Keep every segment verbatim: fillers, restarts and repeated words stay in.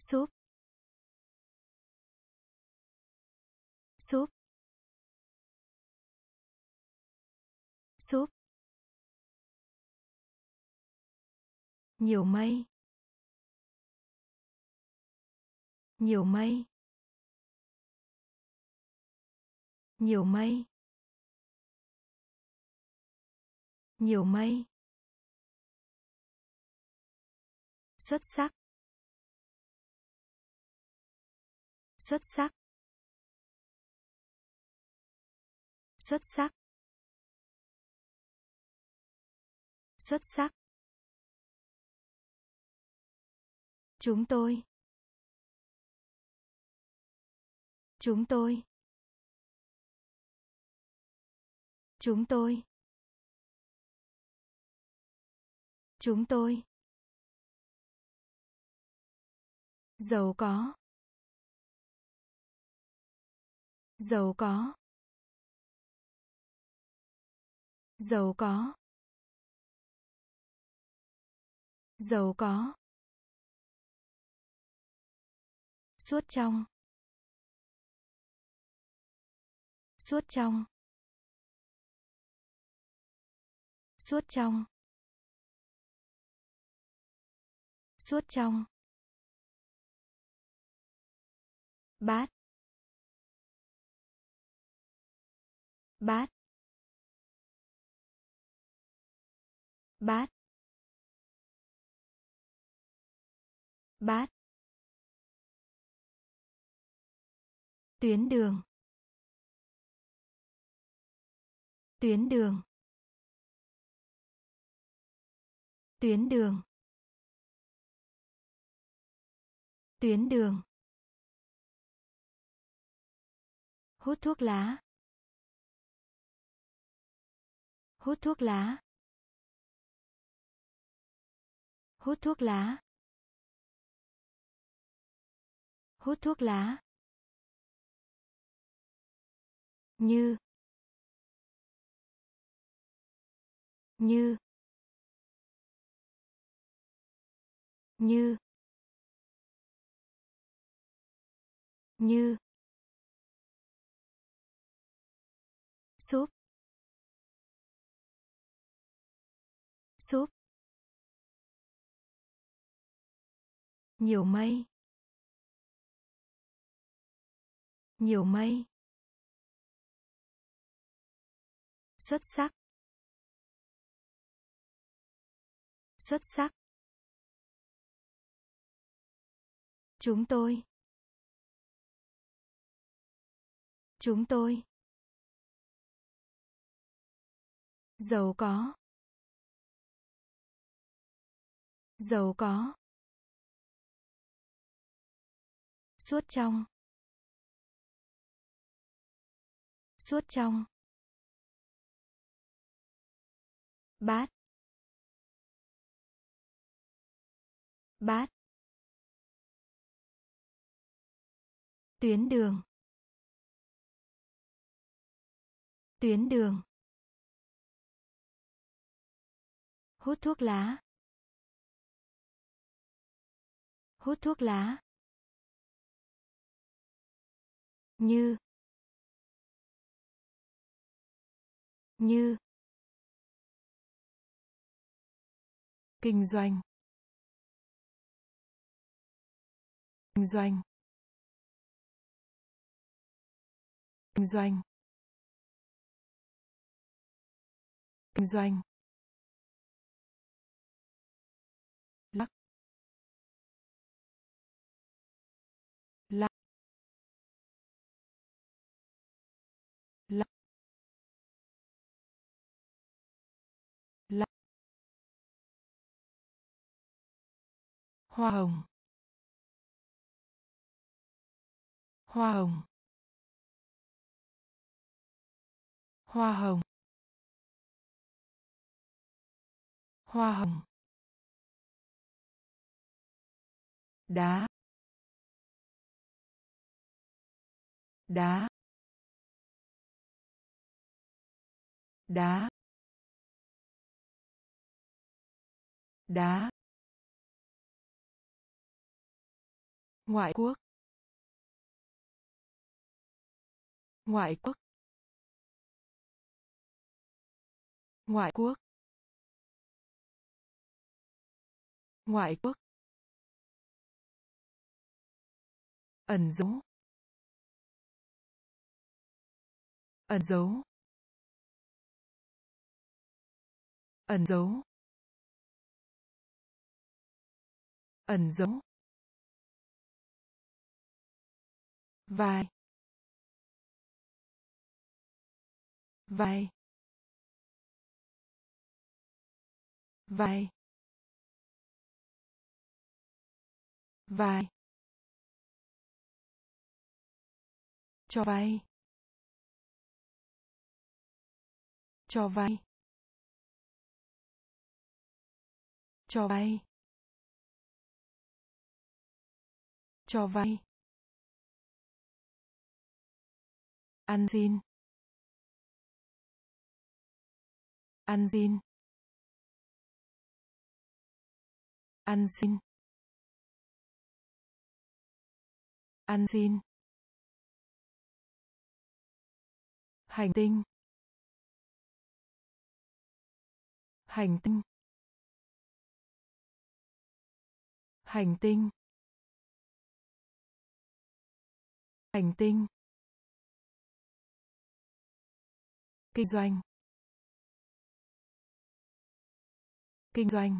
súp, súp, súp, nhiều mây, nhiều mây, nhiều mây, nhiều mây, xuất sắc, xuất sắc, xuất sắc, xuất sắc, chúng tôi, chúng tôi, chúng tôi, chúng tôi, giàu có, giàu có, giàu có, giàu có, suốt trong, suốt trong, suốt trong, suốt trong, bát, bát, bát, bát, tuyến đường, tuyến đường, tuyến đường, tuyến đường, hút thuốc lá, hút thuốc lá, hút thuốc lá, hút thuốc lá, như, như, như, như, súp, súp, nhiều mây, nhiều mây, xuất sắc, xuất sắc, chúng tôi, chúng tôi, giàu có, giàu có, suốt trong, suốt trong, bát, bát, tuyến đường, tuyến đường, hút thuốc lá, hút thuốc lá, như, như, kinh doanh, kinh doanh, kinh doanh, kinh doanh, lắc, lắc, lắc, lắc, hoa hồng, hoa hồng, hoa hồng, hoa hồng, đá, đá, đá, đá, Ngoại quốc. Ngoại quốc. Ngoại quốc. Ngoại quốc. Ẩn dấu. Ẩn dấu. Ẩn dấu. Ẩn dấu. Vai. Vai. Vai. Vai. Cho vay. Cho vay. Cho vay. Cho vay. Ăn xin. Ăn xin. Ăn xin. Ăn xin. Hành tinh. Hành tinh. Hành tinh. Hành tinh. Kinh doanh. Kinh doanh.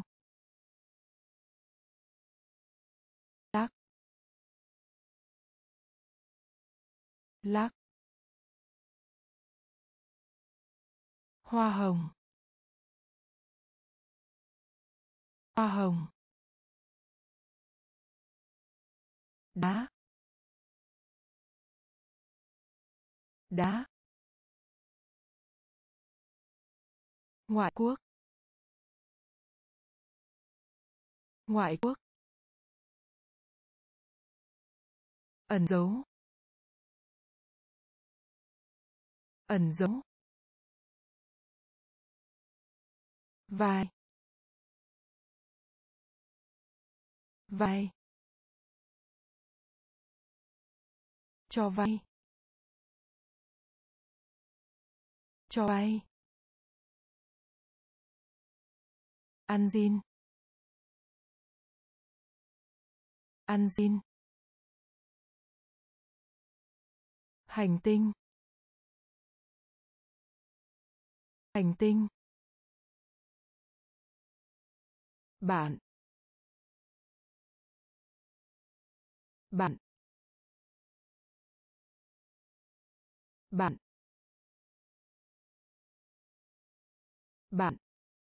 Lác. Lác. Hoa hồng. Hoa hồng. Đá. Đá. Ngoại quốc. Ngoại quốc. Ẩn dấu. Ẩn dấu. Vai. Vai. Cho vay. Cho vay. Ăn xin. Ăn xin. Hành tinh. Hành tinh. Bạn. Bạn. Bạn. Bạn.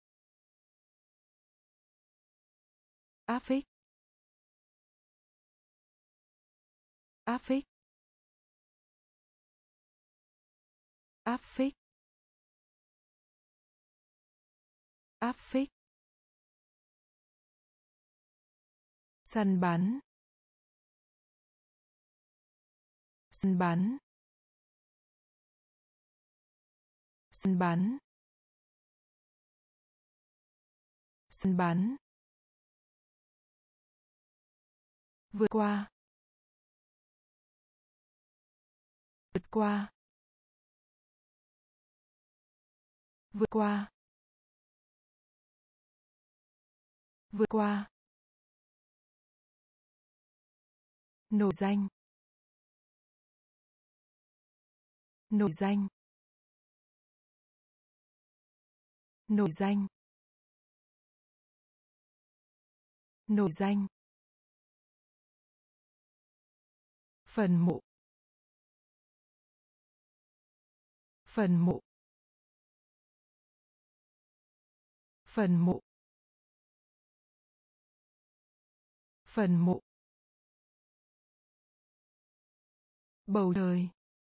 Áp phích. Áp phích. Áp phích. Áp phích. Săn bắn. Săn bắn. Săn bắn. Săn bắn. Vượt qua. Vượt qua. Vượt qua. Vượt qua. Nổi danh. Nổi danh. Nổi danh. Nổi danh. Phần mộ. Phần mộ. Phần mộ. Phần mộ. Bầu trời.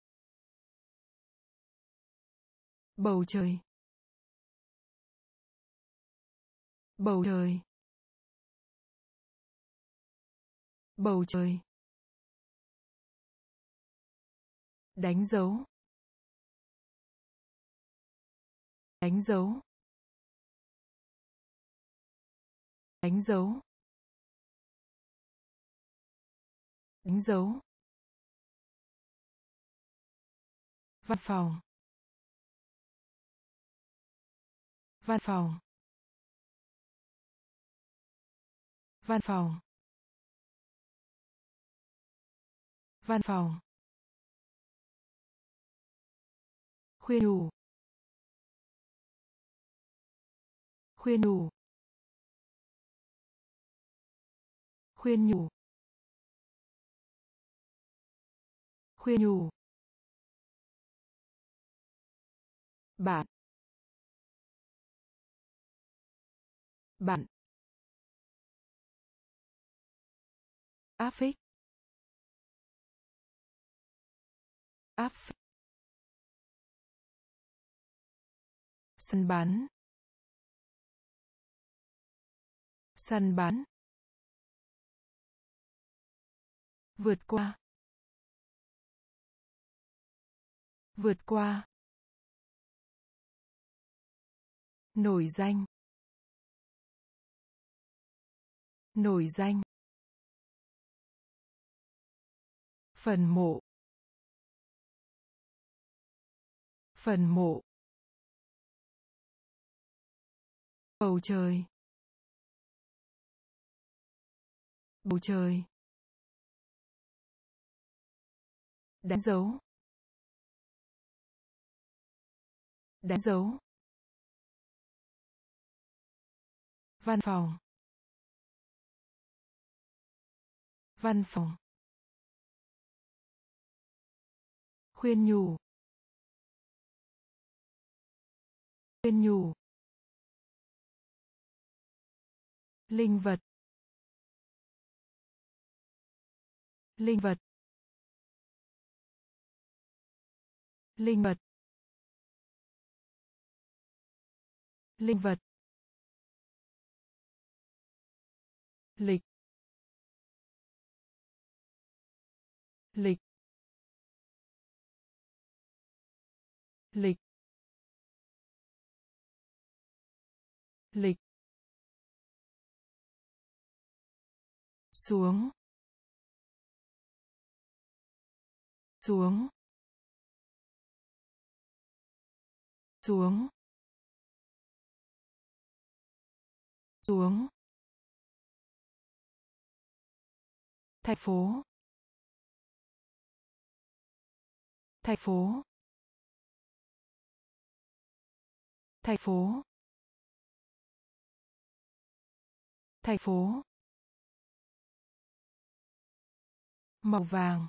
Bầu trời. Bầu trời. Bầu trời. Đánh dấu. Đánh dấu. Đánh dấu. Đánh dấu. Văn phòng. Văn phòng. Văn phòng. Văn phòng. Khuyên nhủ. Khuyên nhủ. Khuyên nhủ. Khuyên nhủ. Bạn. Bạn. Áp phích. Áp phích. Săn bắn. Săn bắn. Vượt qua. Vượt qua. Nổi danh. Nổi danh. Phần mộ. Phần mộ. Bầu trời. Bầu trời. Đánh dấu. Đánh dấu. Văn phòng. Văn phòng. Khuyên nhủ. Khuyên nhủ. Linh vật. Linh vật. Linh vật. Linh vật. Lịch. Lịch. Lịch. Lịch. Xuống. Xuống. Xuống. Xuống. Thành phố. Thành phố. Thành phố. Thành phố. Màu vàng.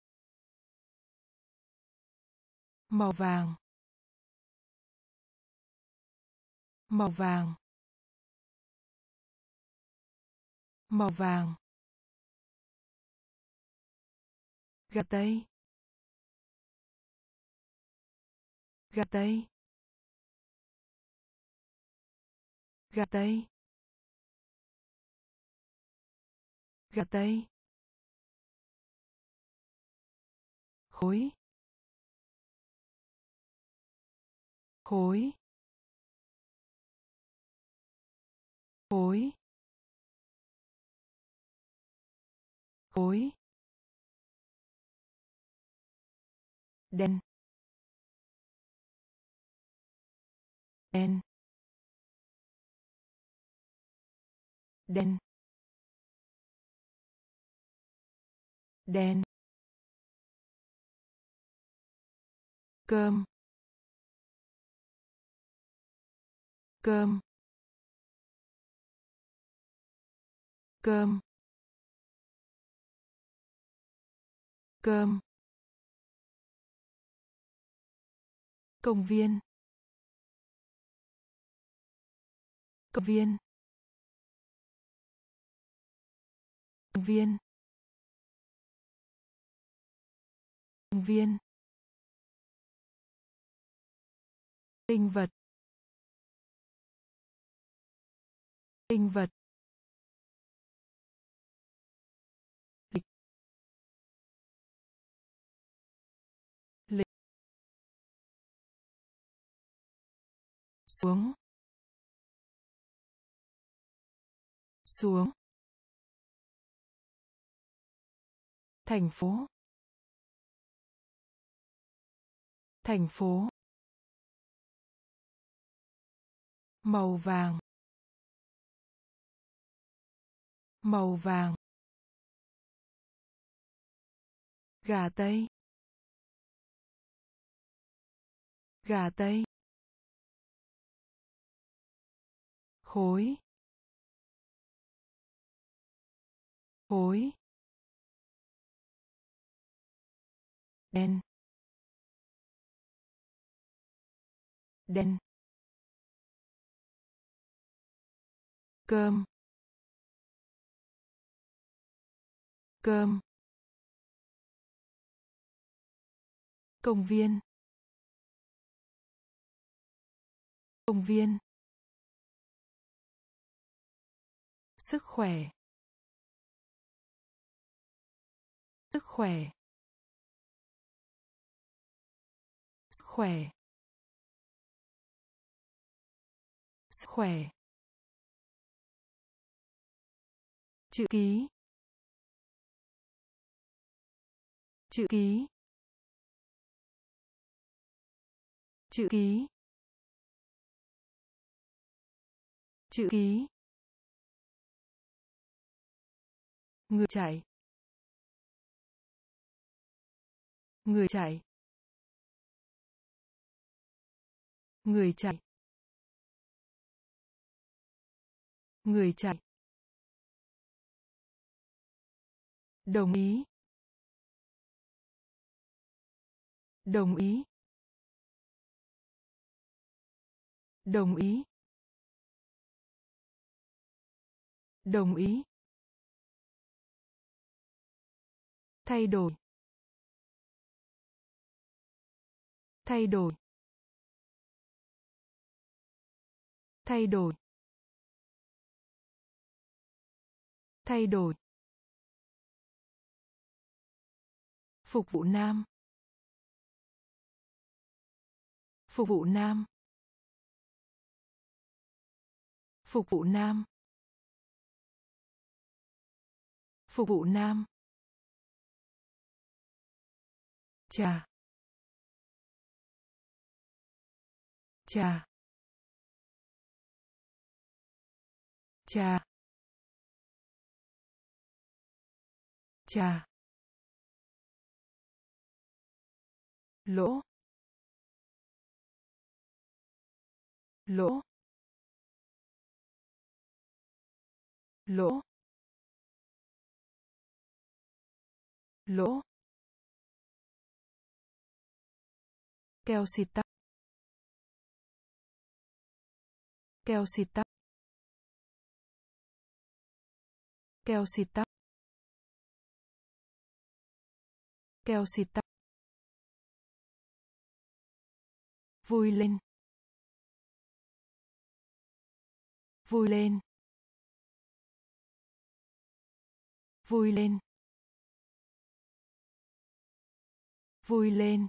Màu vàng. Màu vàng. Màu vàng. Gà tây. Gà tây. Gà tây. Gà tây. Khối. Khối. Khối. Khối. Đen. Đen. Đen. Đen. Cơm. Cơm. Cơm. Cơm. Công viên. Công viên. Công viên. Công viên. Linh vật. Linh vật. Lịch. Lịch. Xuống. Xuống. Thành phố. Thành phố. Màu vàng. Màu vàng. Gà tây. Gà tây. Khối. Khối. Đen. Đen. Cơm. Cơm. Công viên. Công viên. Sức khỏe. Sức khỏe. Sức khỏe. Sức khỏe. Chữ ký. Chữ ký. Chữ ký. Chữ ký. Người chạy. Người chạy. Người chạy. Người chạy. Đồng ý. Đồng ý. Đồng ý. Đồng ý. Thay đổi. Thay đổi. Thay đổi. Thay đổi. Phục vụ nam. Phục vụ nam. Phục vụ nam. Phục vụ nam. Trà. Trà. Trà. Trà. Lỗ. Lỗ. Lỗ. Lỗ. Keo xịt tóc. Keo xịt tóc. Keo xịt tóc. Keo xịt tóc. Vui lên. Vui lên. Vui lên. Vui lên.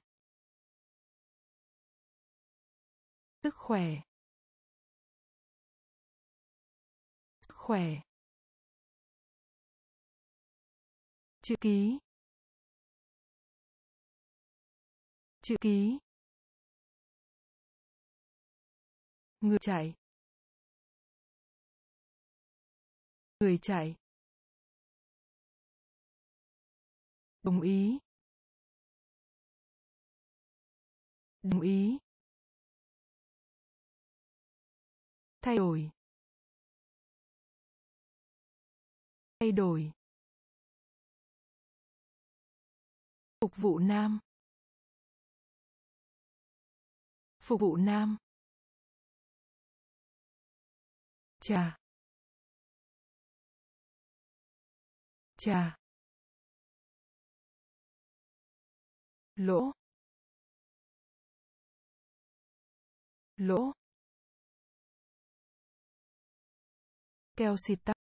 Sức khỏe. Sức khỏe. Chữ ký. Chữ ký. Người chạy. Người chạy. Đồng ý. Đồng ý. Thay đổi. Thay đổi. Phục vụ nam. Phục vụ nam. Trà. Trà. Lỗ. Lỗ. Keo xịt tóc.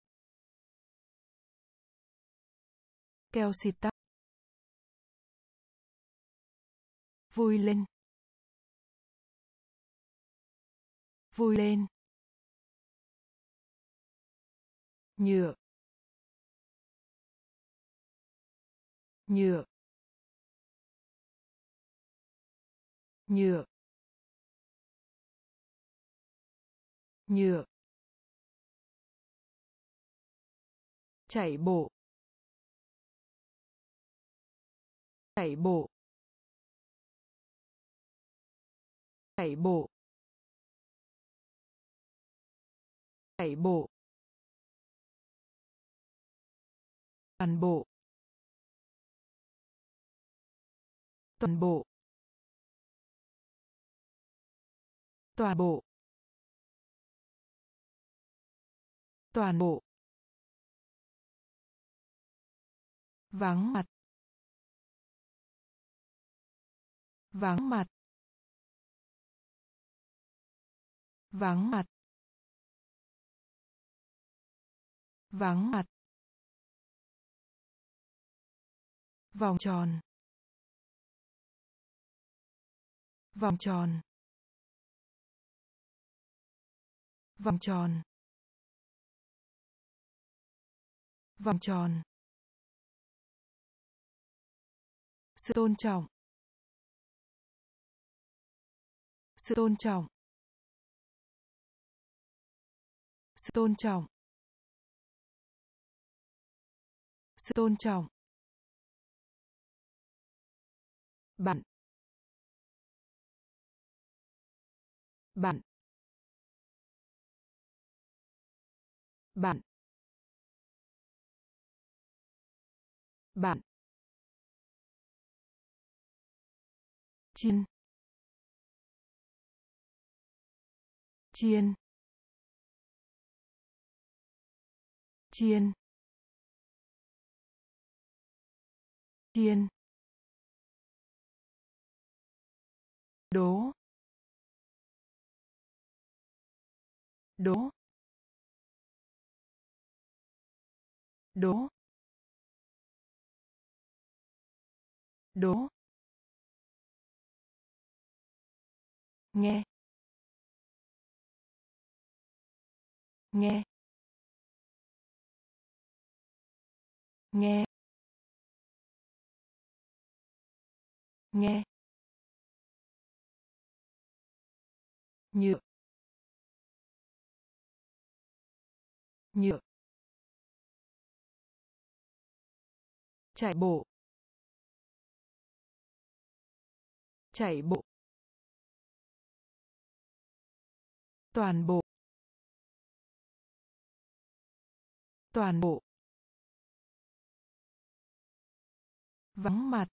Keo xịt tóc. Vui lên. Vui lên. Nhựa. nhựa nhựa nhựa chạy bộ chạy bộ chạy bộ chạy bộ toàn bộ toàn bộ toàn bộ toàn bộ vắng mặt vắng mặt vắng mặt vắng mặt vòng tròn vòng tròn vòng tròn vòng tròn sự tôn trọng sự tôn trọng sự tôn trọng sự tôn trọng bạn bạn bạn bạn chiên chiên chiên chiên đố đố đố đố nghe nghe nghe nghe nhựa nhựa chạy bộ chạy bộ toàn bộ toàn bộ vắng mặt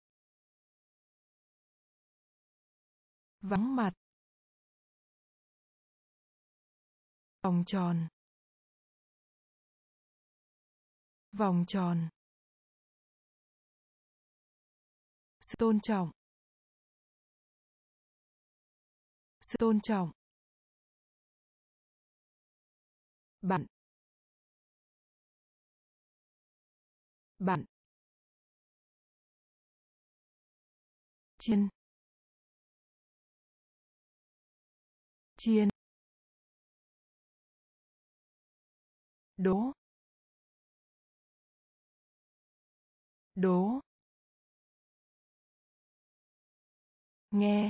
vắng mặt vòng tròn vòng tròn sự tôn trọng sự tôn trọng bạn bạn chiên chiên đố đố nghe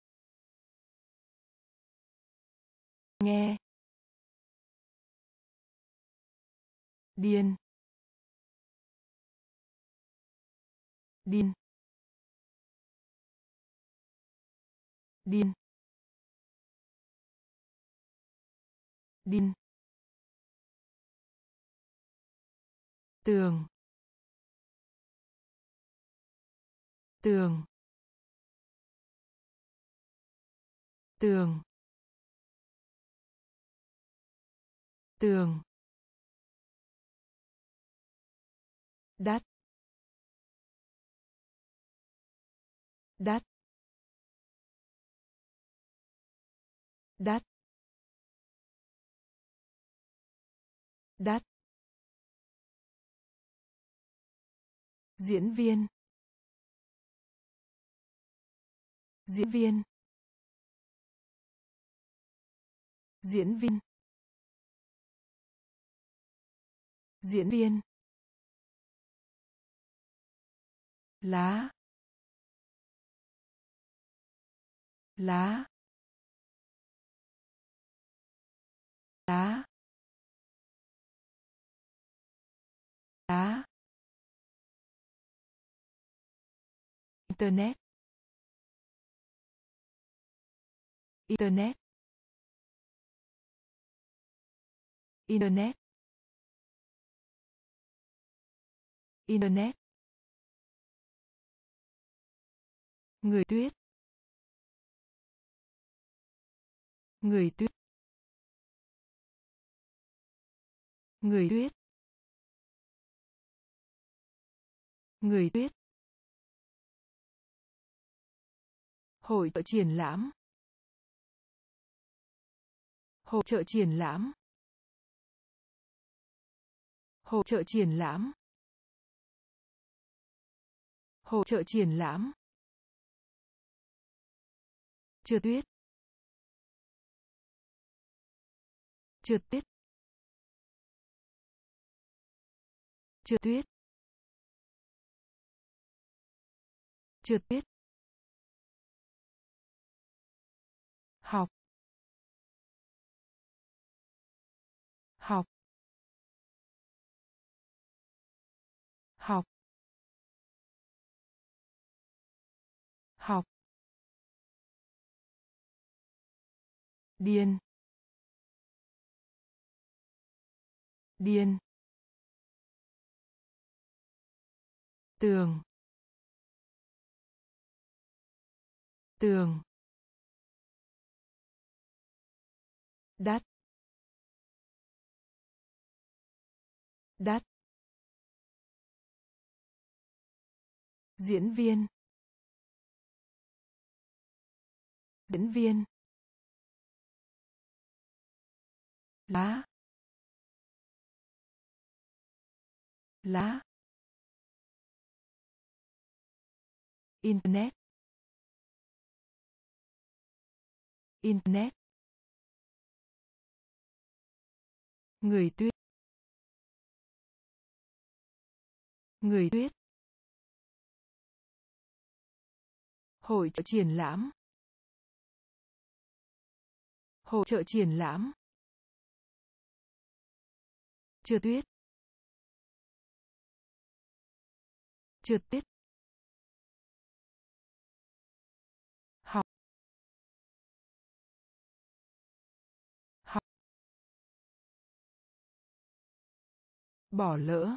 nghe điên điên điên điên tường tường tường tường đắt đắt đắt đắt diễn viên diễn viên diễn viên diễn viên lá, lá, lá, lá. Internet, internet, internet, internet. Người tuyết, người tuyết, người tuyết, người tuyết. Hội trợ triển lãm, hội trợ triển lãm, hội trợ triển lãm, hội trợ triển lãm. Trượt tuyết, trượt tuyết, trượt tuyết, trượt tuyết. Học, học, học, học. Điên, điên. Tường, tường. Đắt, đắt. Diễn viên, diễn viên. Lá, lá. Internet, internet. Người tuyết, người tuyết. Hội trợ triển lãm, hội trợ triển lãm. Trượt tuyết, trượt tuyết. Học, học. Bỏ lỡ,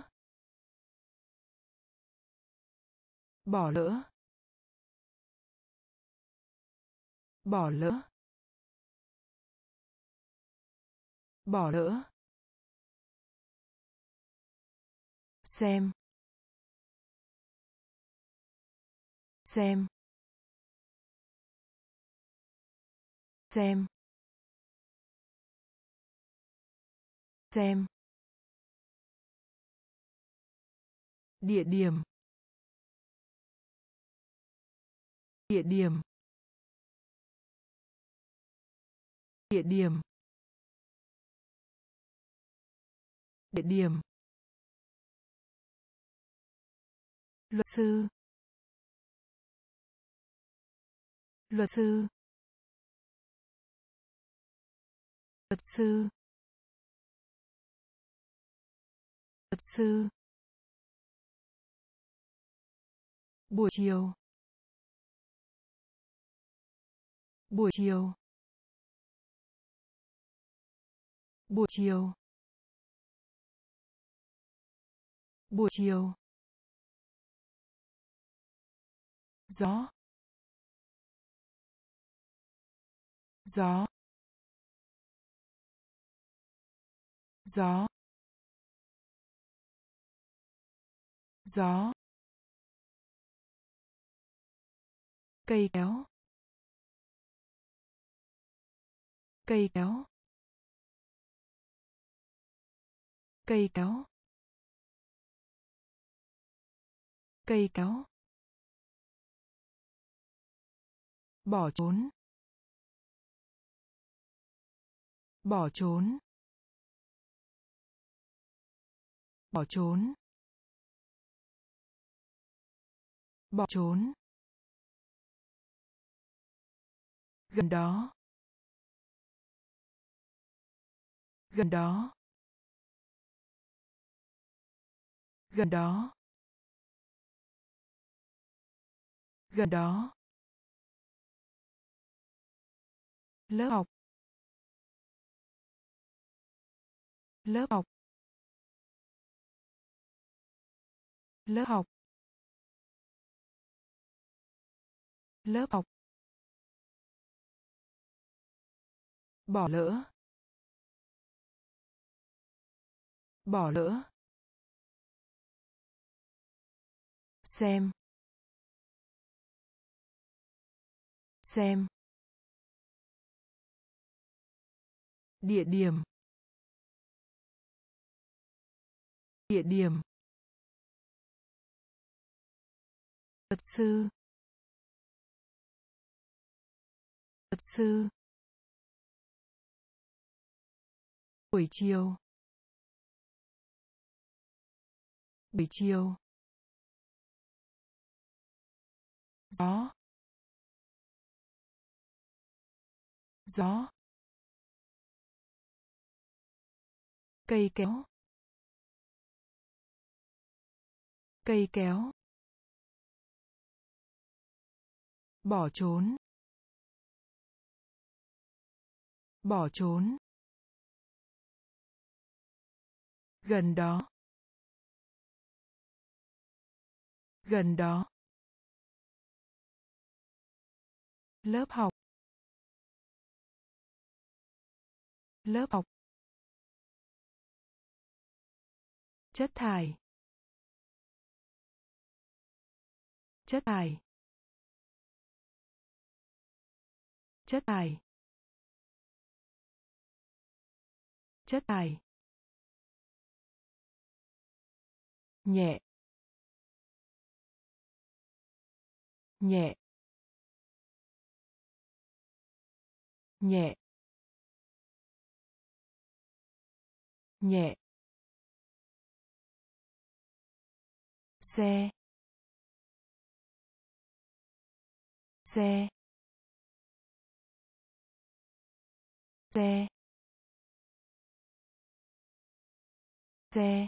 bỏ lỡ, bỏ lỡ, bỏ lỡ. Xem, xem, xem, xem. Địa điểm, địa điểm, địa điểm, địa điểm. Luật sư, luật sư, luật sư, luật sư. Buổi chiều, buổi chiều, buổi chiều, buổi chiều. Gió, gió, gió, gió. Cây kéo, cây kéo, cây kéo, cây kéo. Bỏ trốn, bỏ trốn, bỏ trốn. Bỏ trốn. Gần đó. Gần đó. Gần đó. Gần đó. Lớp học. Lớp học. Lớp học. Lớp học. Bỏ lỡ. Bỏ lỡ. Xem. Xem. Địa điểm. Địa điểm. Luật sư. Luật sư. Buổi chiều. Buổi chiều. Gió. Gió. Cây kéo. Cây kéo. Bỏ trốn. Bỏ trốn. Gần đó. Gần đó. Lớp học. Lớp học. Chất thải. Chất thải. Chất thải. Chất thải. Nhẹ. Nhẹ. Nhẹ. Nhẹ. Xe. Xe. Xe. Xe.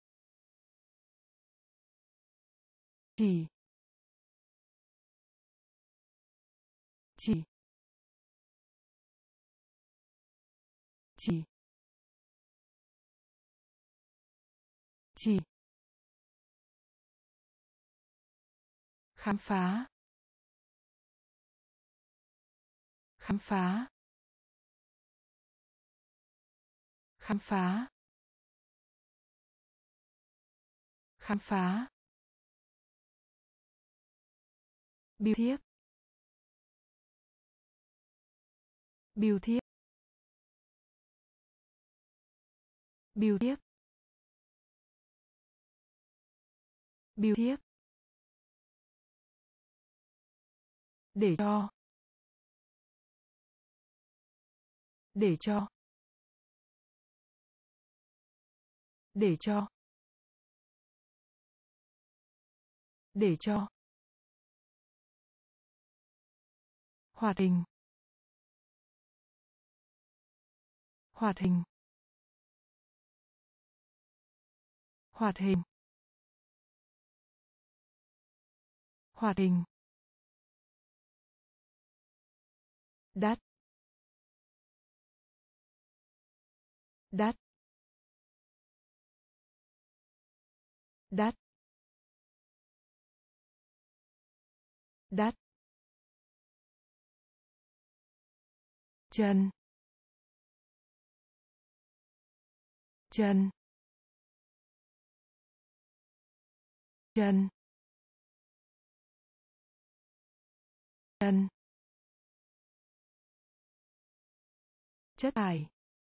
Chỉ. Chỉ. Chỉ. Chỉ. Khám phá. Khám phá. Khám phá. Khám phá. Bưu thiếp. Bưu thiếp. Bưu thiếp. Bưu thiếp. Để cho. Để cho. Để cho. Để cho. Hoạt hình. Hoạt hình. Hoạt hình. Hoạt hình. Đắt. Đắt. Đắt. Đắt. Chân. Chân. Chân. Chân. Chất thải.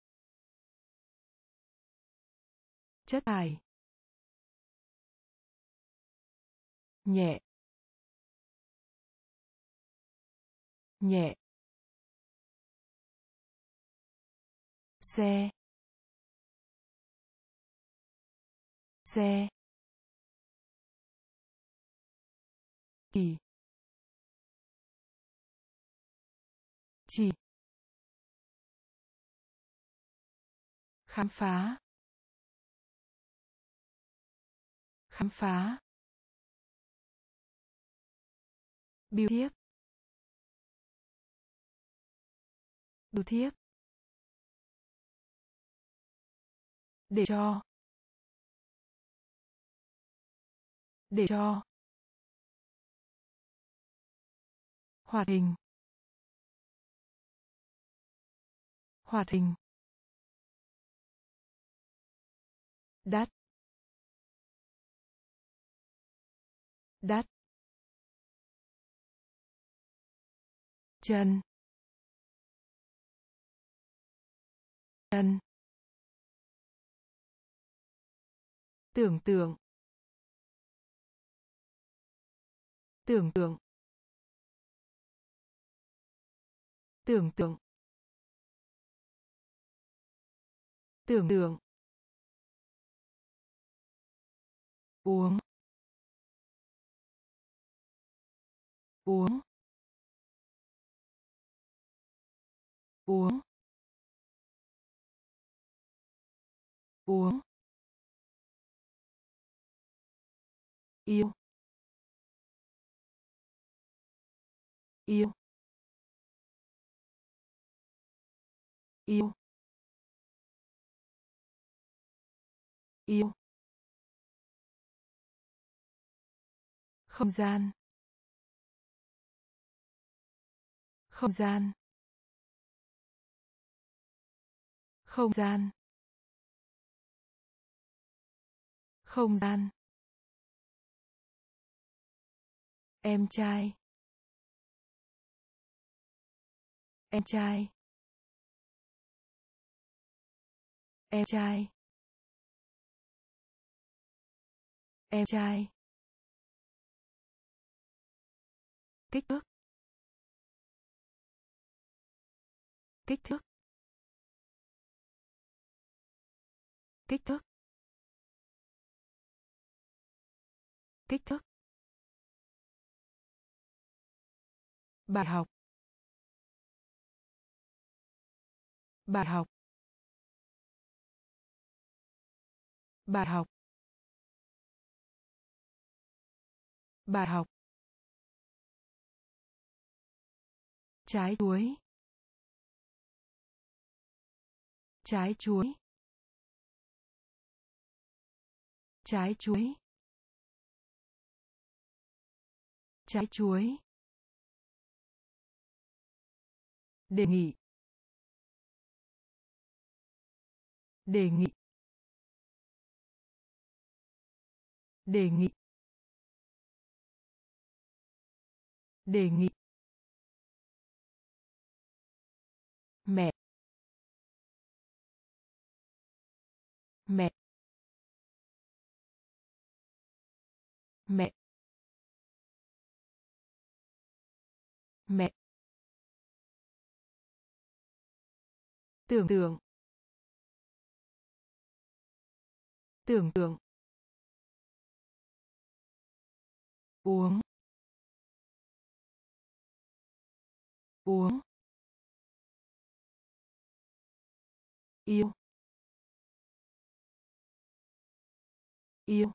Chất thải. Nhẹ. Nhẹ. Xe. Xe. chỉ chỉ khám phá khám phá bưu thiếp bưu thiếp để cho để cho hoạt hình hoạt hình đắt đắt chân chân tưởng tượng tưởng tượng tưởng tượng tưởng tượng uống uống uống uống yêu yêu yêu yêu không gian không gian không gian không gian em trai em trai em trai em trai kích thước kích thước kích thước kích thước bài học bài học bài học bài học trái chuối trái chuối trái chuối trái chuối đề nghị đề nghị đề nghị đề nghị mẹ mẹ mẹ mẹ tưởng tượng tưởng tượng uống uống yêu yêu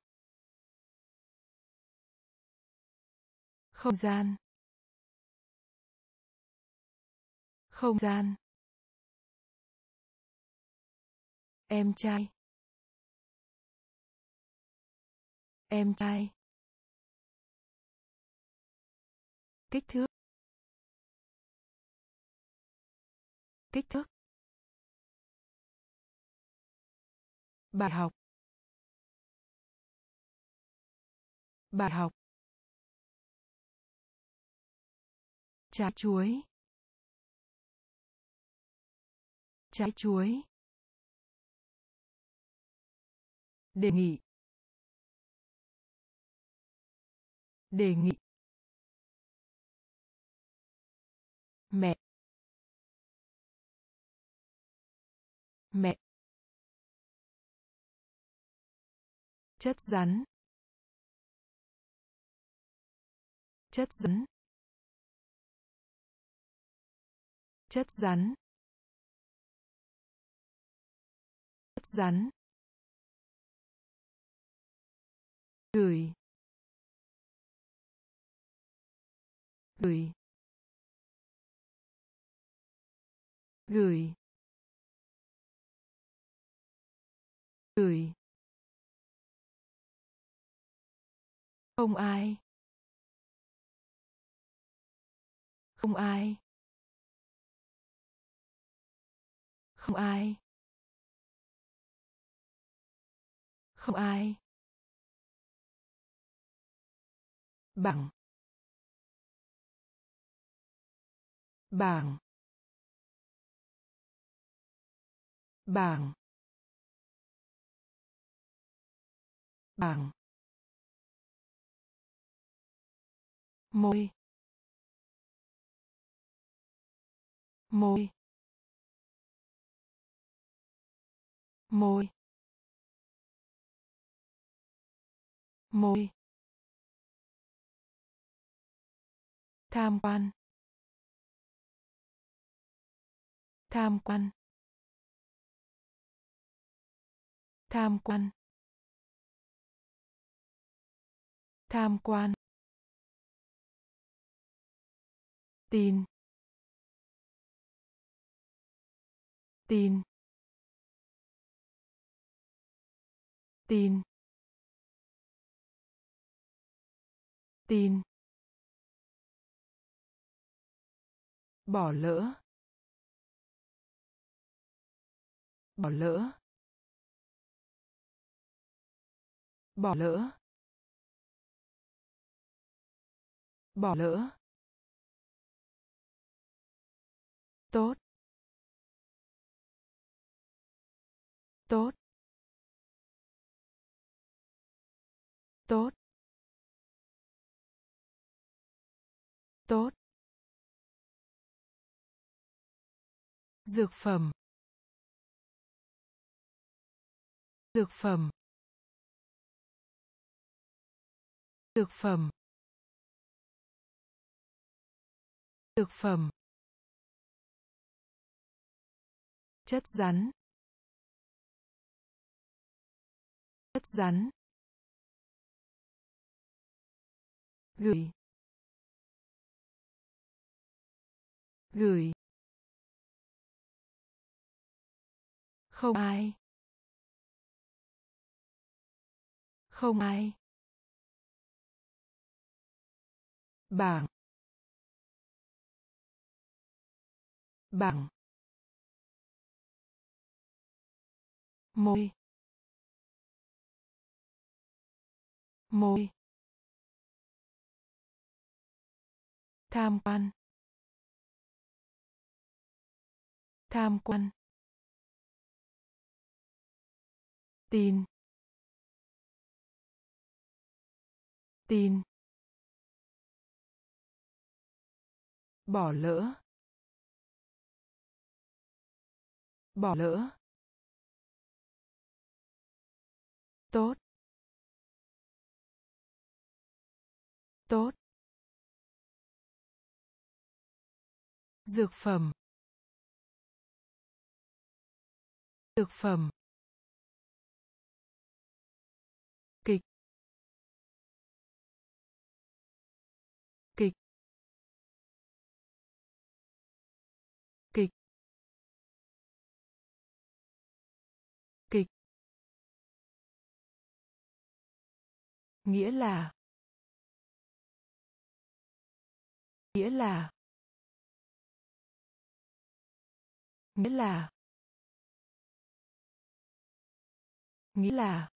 không gian không gian em trai em trai kích thước kích thước bài học bài học trái chuối trái chuối đề nghị đề nghị mẹ mẹ chất rắn Chất rắn. Chất rắn. Chất rắn. Gửi. Gửi. Gửi. Gửi. Không ai. Không ai. Không ai. Không ai. Bảng. Bảng. Bảng. Bảng. Môi. Môi. Môi. Môi. Tham quan. Tham quan. Tham quan. Tham quan. Tin. Tin. Tin. Tin. Bỏ lỡ. Bỏ lỡ. Bỏ lỡ. Bỏ lỡ. Tốt. Tốt. Tốt. Tốt. Dược phẩm. Dược phẩm. Dược phẩm. Dược phẩm. Chất rắn. Chất rắn. Gửi. Gửi. Không ai. Không ai. Bảng. Bảng. Môi. Môi. Tham quan. Tham quan. Tin. Tin. Bỏ lỡ. Bỏ lỡ. Tốt. Tốt. Dược phẩm. Dược phẩm. Kịch. Kịch. Kịch. Kịch. Nghĩa là. Nghĩa là. Nghĩa là. Nghĩa là.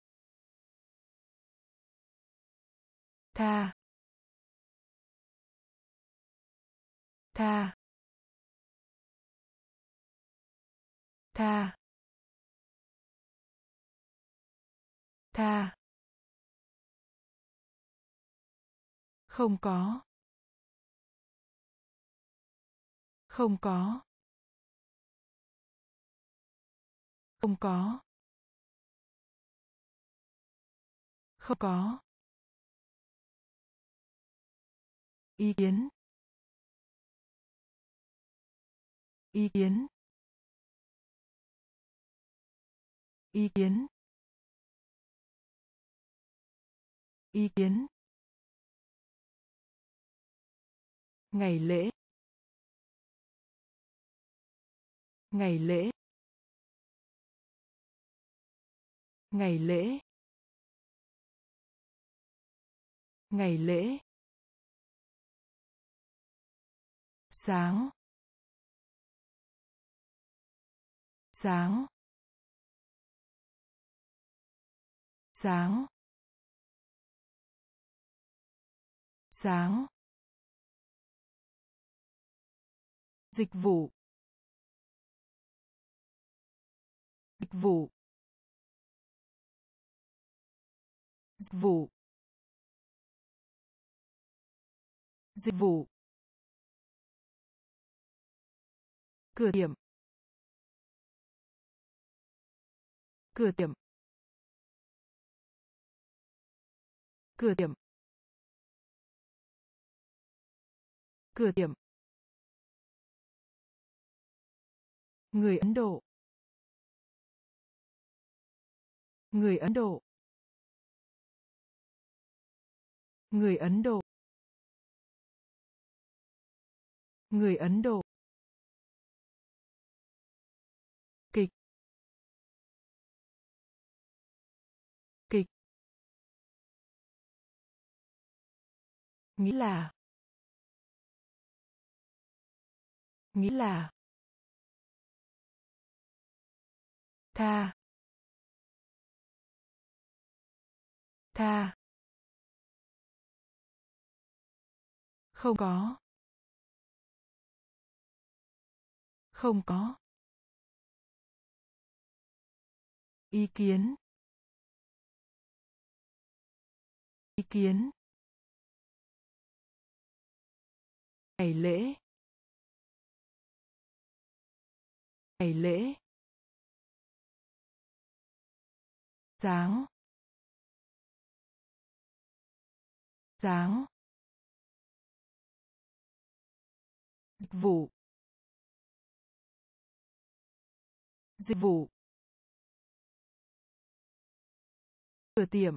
Tha. Tha. Tha. Tha. Không có. Không có. Không có. Không có. ý kiến, ý kiến, ý kiến, ý kiến, ngày lễ, ngày lễ, ngày lễ, ngày lễ, sáng, sáng, sáng, sáng, dịch vụ, dịch vụ, dịch vụ, dịch vụ, cửa tiệm, cửa tiệm, cửa tiệm, cửa tiệm, người Ấn Độ, người Ấn Độ, người Ấn Độ, người Ấn Độ, kịch, kịch, nghĩ là, nghĩ là, tha, tha, không có, không có, ý kiến, ý kiến, ngày lễ, ngày lễ, sáng, sáng, dịch vụ, dịch vụ, cửa tiệm,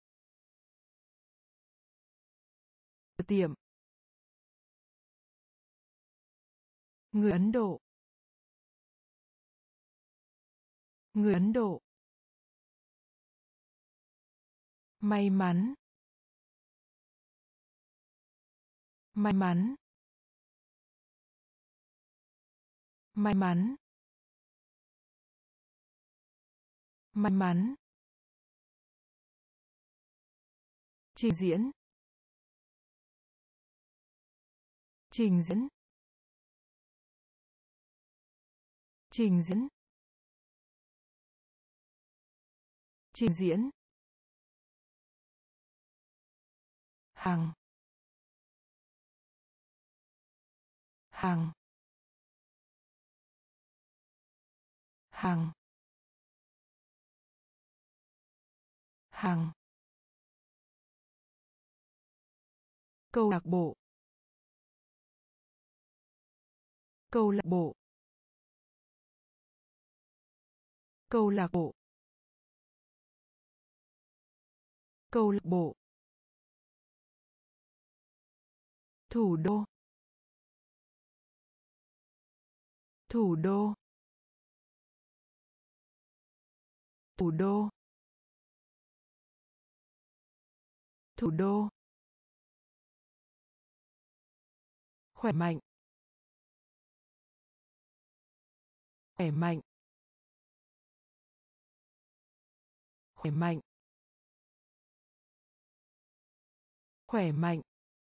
cửa tiệm, người Ấn Độ, người Ấn Độ, may mắn, may mắn, may mắn, may mắn, trình diễn, trình diễn, trình diễn, trình diễn, hàng, hàng, hàng, hàng, câu lạc bộ, câu lạc bộ, câu lạc bộ, câu lạc bộ, thủ đô, thủ đô, thủ đô, thủ đô, khỏe mạnh, khỏe mạnh, khỏe mạnh, khỏe mạnh,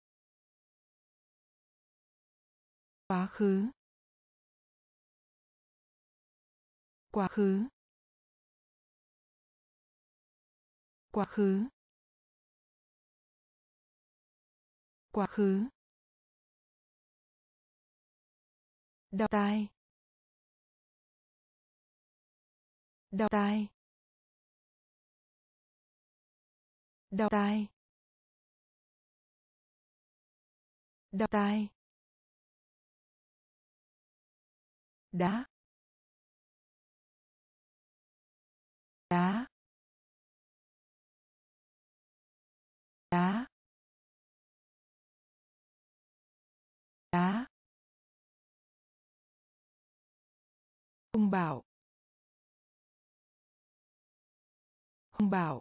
quá khứ, quá khứ, quá khứ, quá khứ, đau tai, đau tai, đau tai, đau tai, đá, đá, đá, đá, hung bạo, hung bạo,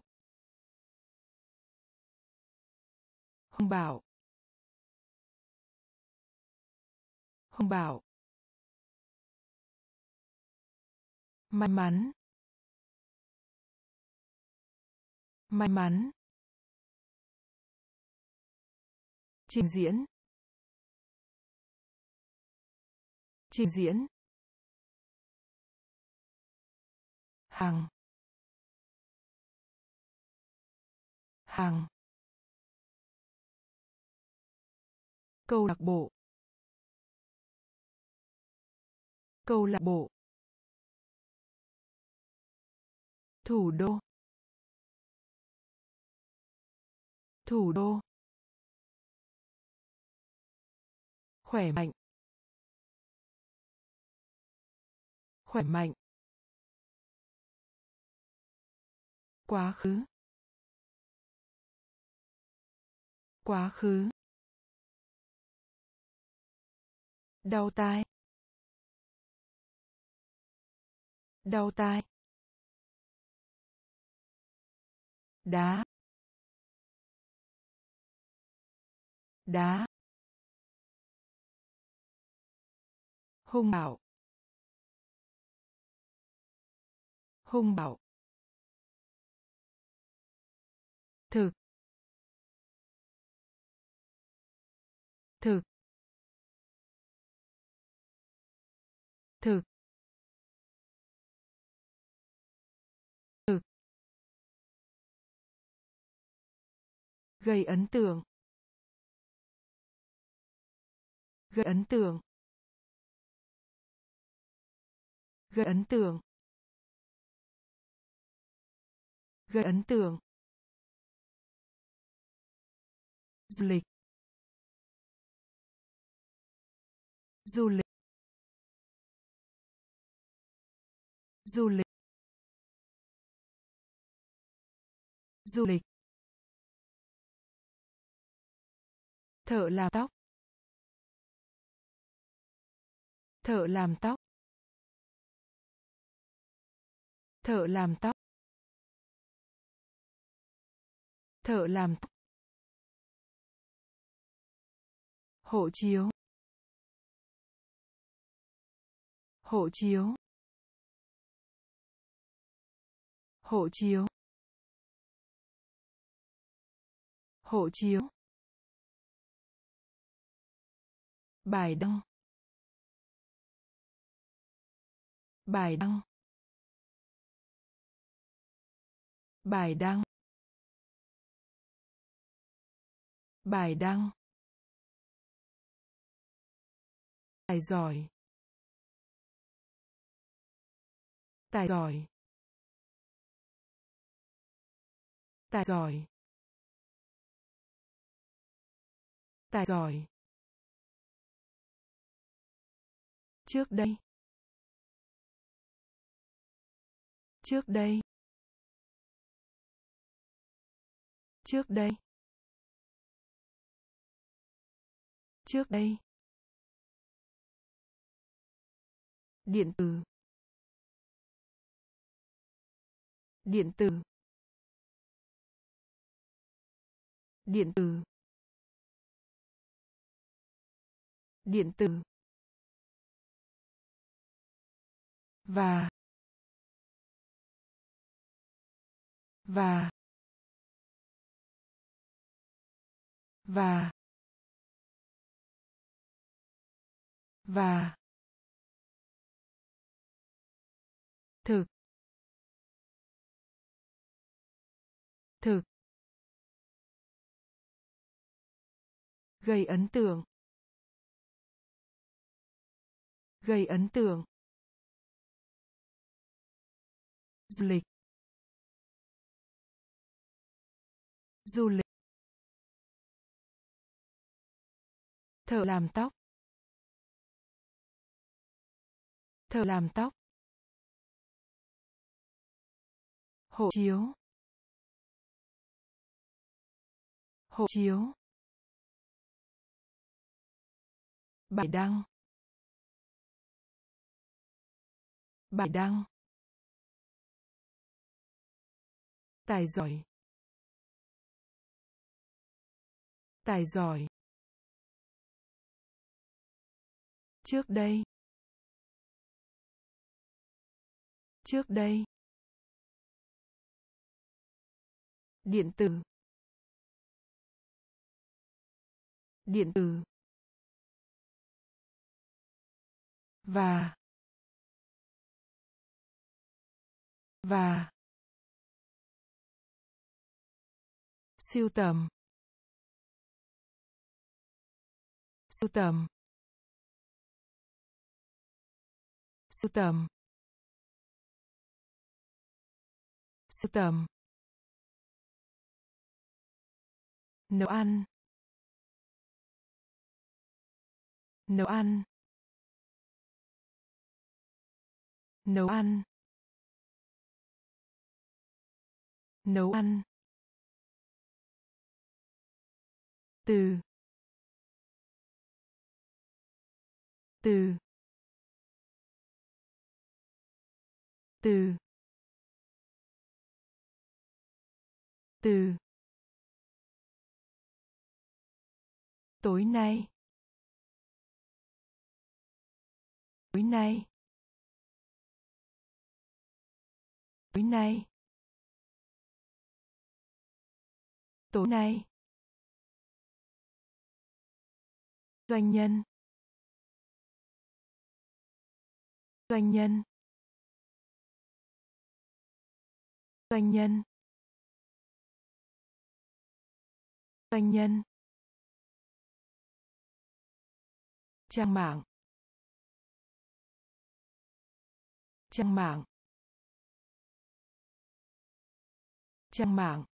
hung bạo, hung bạo, may mắn, may mắn, trình diễn, trình diễn, hàng, hàng, câu lạc bộ, câu lạc bộ, thủ đô, thủ đô, khỏe mạnh, khỏe mạnh, quá khứ, quá khứ, đau tai, đau tai, đá, đá, hung bạo, hung bạo, thực, thực, thực, thực, gây ấn tượng, gây ấn tượng, gây ấn tượng, gây ấn tượng, du lịch, du lịch, du lịch, du lịch, thợ làm tóc, thợ làm tóc, thợ làm tóc, thợ làm tóc, hộ chiếu, hộ chiếu, hộ chiếu, hộ chiếu, bài đăng, bài đăng, bài đăng, bài đăng, tài giỏi, tài giỏi, tài giỏi, tài giỏi, trước đây, trước đây, trước đây, trước đây, điện tử, điện tử, điện tử, điện tử, và, và, và, và, thực, thực, gây ấn tượng, gây ấn tượng, du lịch, du lịch, Thợ làm tóc. Thợ làm tóc. Hộ chiếu. Hộ chiếu. Bài đăng. Bài đăng. Tài giỏi. Tài giỏi. Trước đây. Trước đây. Điện tử. Điện tử. Và. Và. Sưu tầm. Sưu tầm. Sưu tầm. Sưu tầm. Nấu ăn. Nấu ăn. Nấu ăn. Nấu ăn. Từ. Từ. Từ. Từ. Tối nay. Tối nay. Tối nay. Tối nay. Doanh nhân. Doanh nhân. Doanh nhân. Doanh nhân. Trang mạng. Trang mạng. Trang mạng.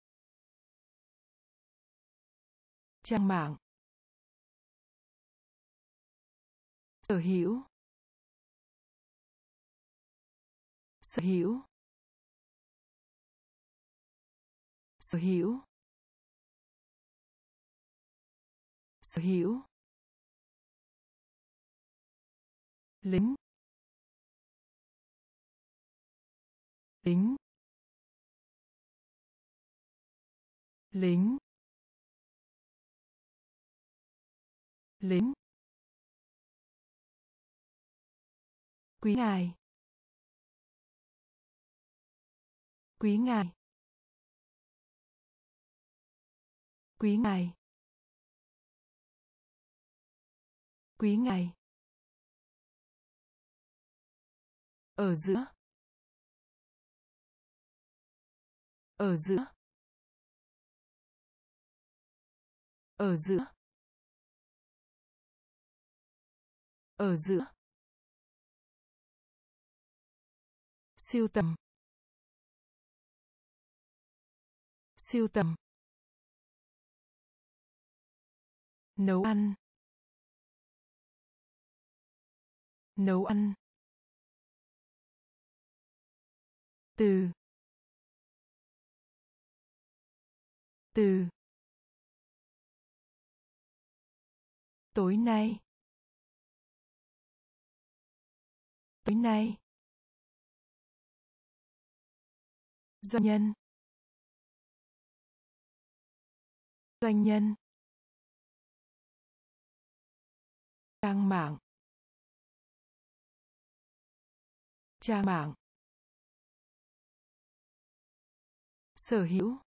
Trang mạng. Sở hữu. Sở hữu. Sở hữu. Sở hữu. Lính. Lính. Lính. Lính. Quý ngài. Quý ngài. Quý ngài. Quý ngài. Ở giữa. Ở giữa. Ở giữa. Ở giữa. Sưu tầm. Sưu tầm. Nấu ăn. Nấu ăn. Từ. Từ. Tối nay. Tối nay. Doanh nhân. Doanh nhân. Trang mạng. Trang mạng. Sở hữu.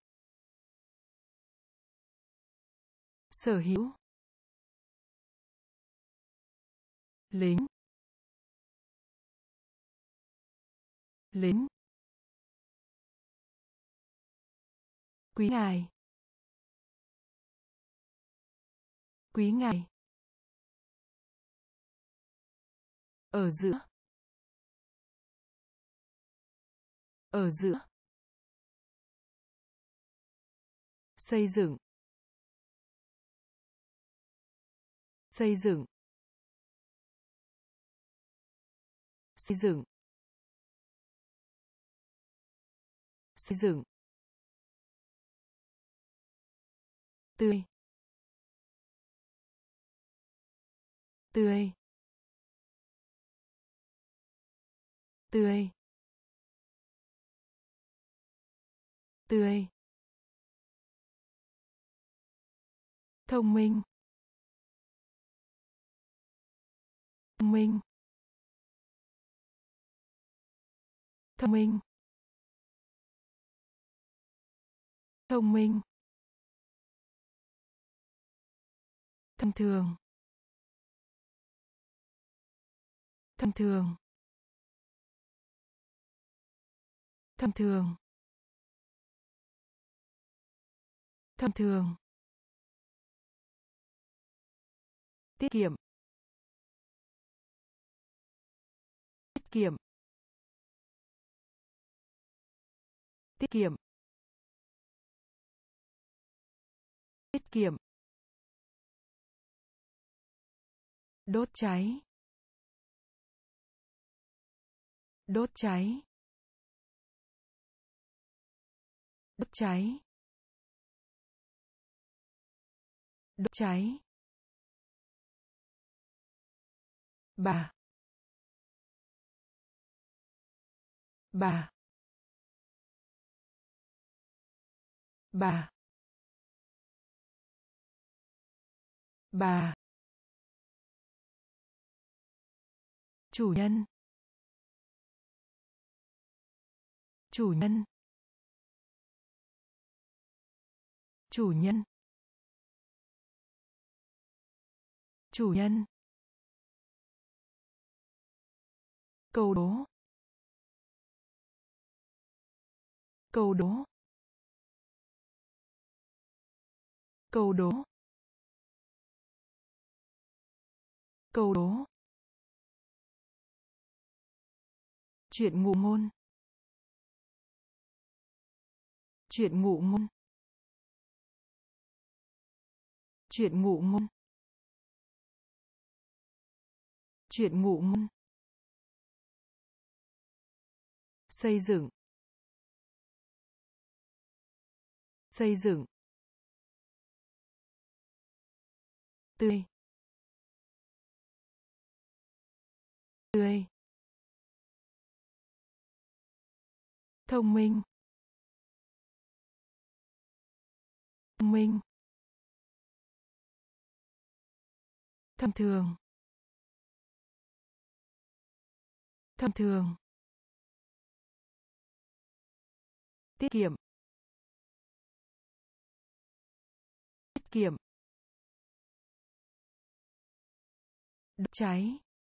Sở hữu. Lính. Lính. Quý ngài. Quý ngài. Ở giữa. Ở giữa. Xây dựng. xây dựng, xây dựng, xây dựng, tươi, tươi, tươi, tươi, thông minh, thông minh, thông minh, thông minh, thông thường, thông thường, thông thường, thông thường, tiết kiệm, tiết kiệm, tiết kiệm, tiết kiệm, đốt cháy, đốt cháy, đốt cháy, đốt cháy, bà, bà, bà, bà, chủ nhân, chủ nhân, chủ nhân, chủ nhân, câu đố, câu đố, câu đố, câu đố, chuyện ngụ ngôn, chuyện ngụ ngôn, chuyện ngụ ngôn, chuyện ngụ ngôn, xây dựng, xây dựng, tươi, tươi, thông minh, thông minh, thông thường, thông thường, tiết kiệm, tiết kiệm, đốt cháy,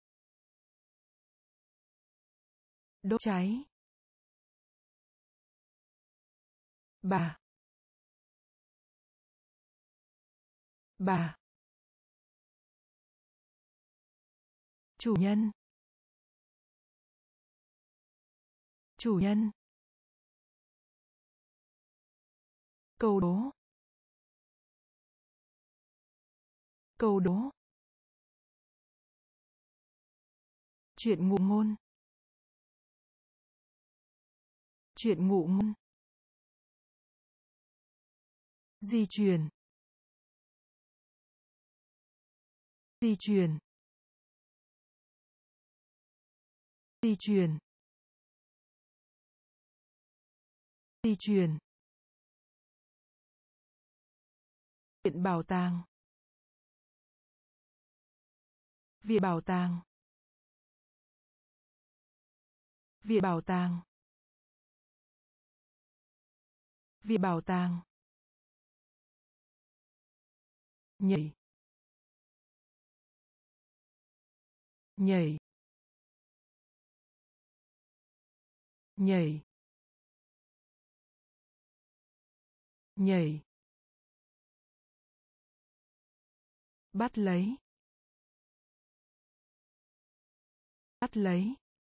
đốt cháy, bà, bà, chủ nhân, chủ nhân, câu đố, câu đố, chuyện ngụ ngôn, chuyện ngụ ngôn, di chuyển, di chuyển, di chuyển, di chuyển, viện bảo tàng, viện bảo tàng, viện bảo tàng, viện bảo tàng, nhảy, nhảy, nhảy, nhảy, bắt lấy, bắt lấy,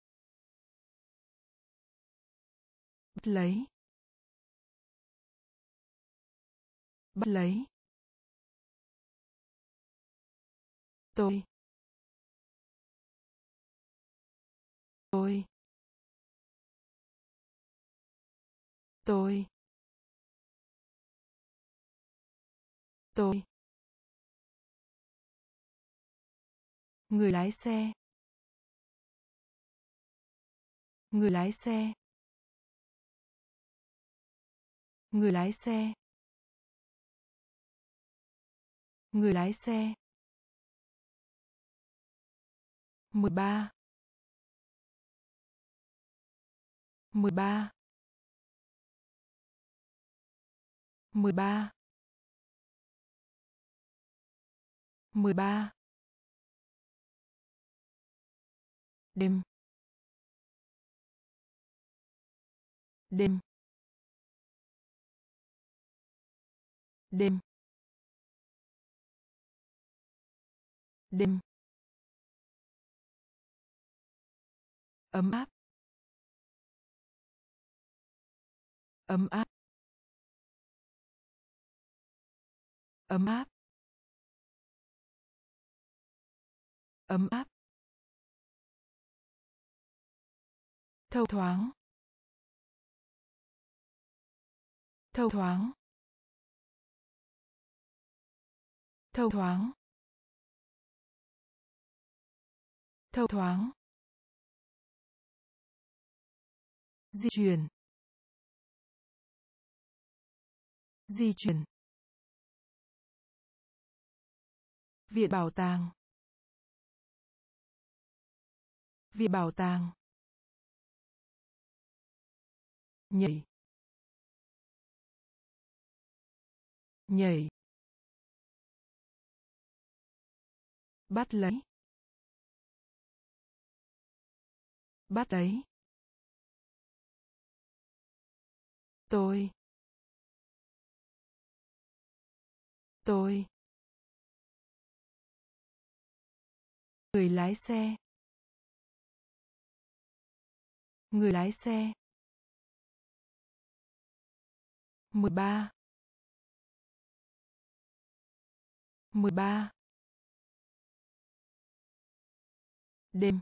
bắt lấy, bắt lấy, tôi tôi tôi tôi người lái xe người lái xe người lái xe người lái xe mười ba mười ba mười ba mười ba đêm đêm đêm đêm ấm áp ấm áp ấm áp ấm áp thâu thoáng thâu thoáng thâu thoáng thâu thoáng di chuyển di chuyển viện bảo tàng viện bảo tàng nhảy nhảy bắt lấy bắt lấy tôi tôi người lái xe người lái xe mười ba mười ba đêm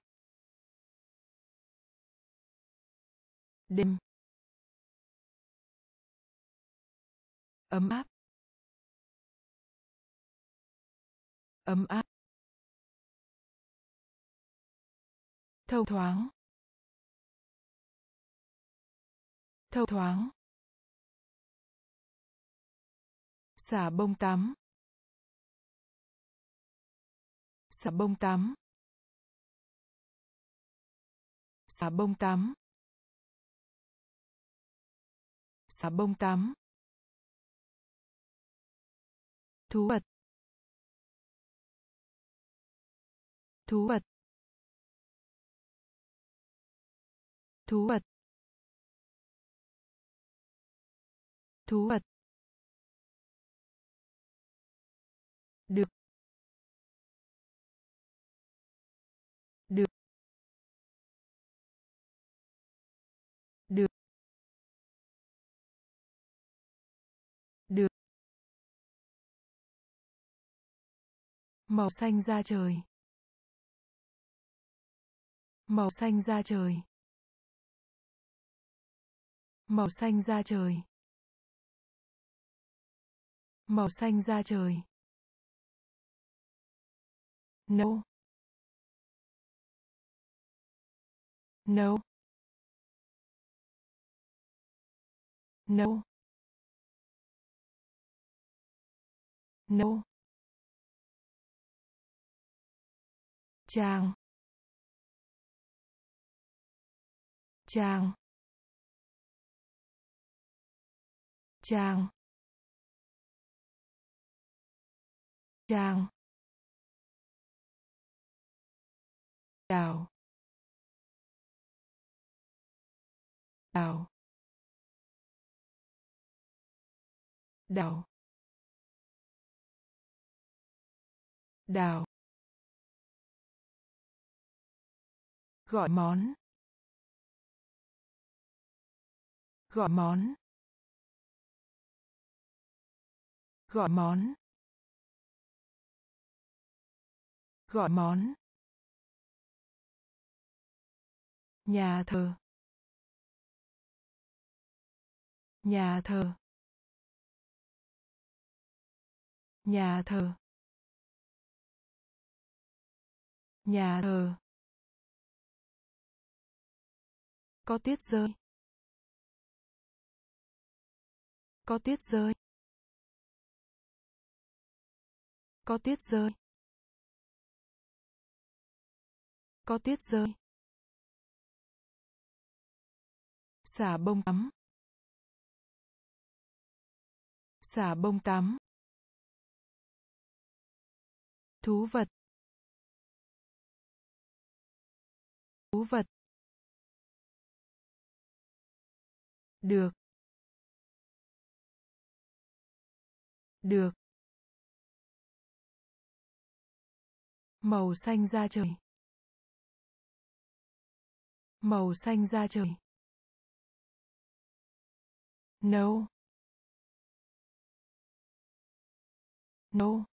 đêm ấm áp ấm áp thâu thoáng thâu thoáng xả bông tắm xả bông tắm xả bông tắm xả bông tắm thú vật thú vật thú vật thú vật được được được được màu xanh da trời màu xanh da trời màu xanh da trời màu xanh da trời nâu nâu nâu nâu chàng chàng chàng chàng đào đào đào đào gọi món gọi món gọi món Gọi món. Nhà thờ. Nhà thờ. Nhà thờ. Nhà thờ. Có tuyết rơi. Có tuyết rơi. Có tuyết rơi. Có tuyết rơi. Xả bông tắm. Xả bông tắm. Thú vật. Thú vật. Được. Được. Màu xanh da trời. Màu xanh da trời. Nấu. Nấu.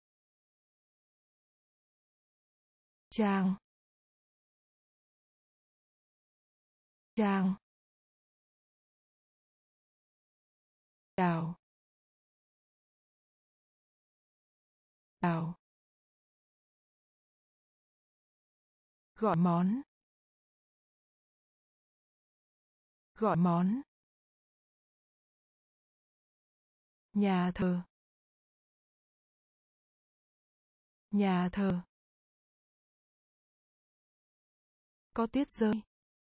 Trang. Trang. Đào. Đào. Gọi món. Gọi món. Nhà thờ. Nhà thờ. Có tuyết rơi.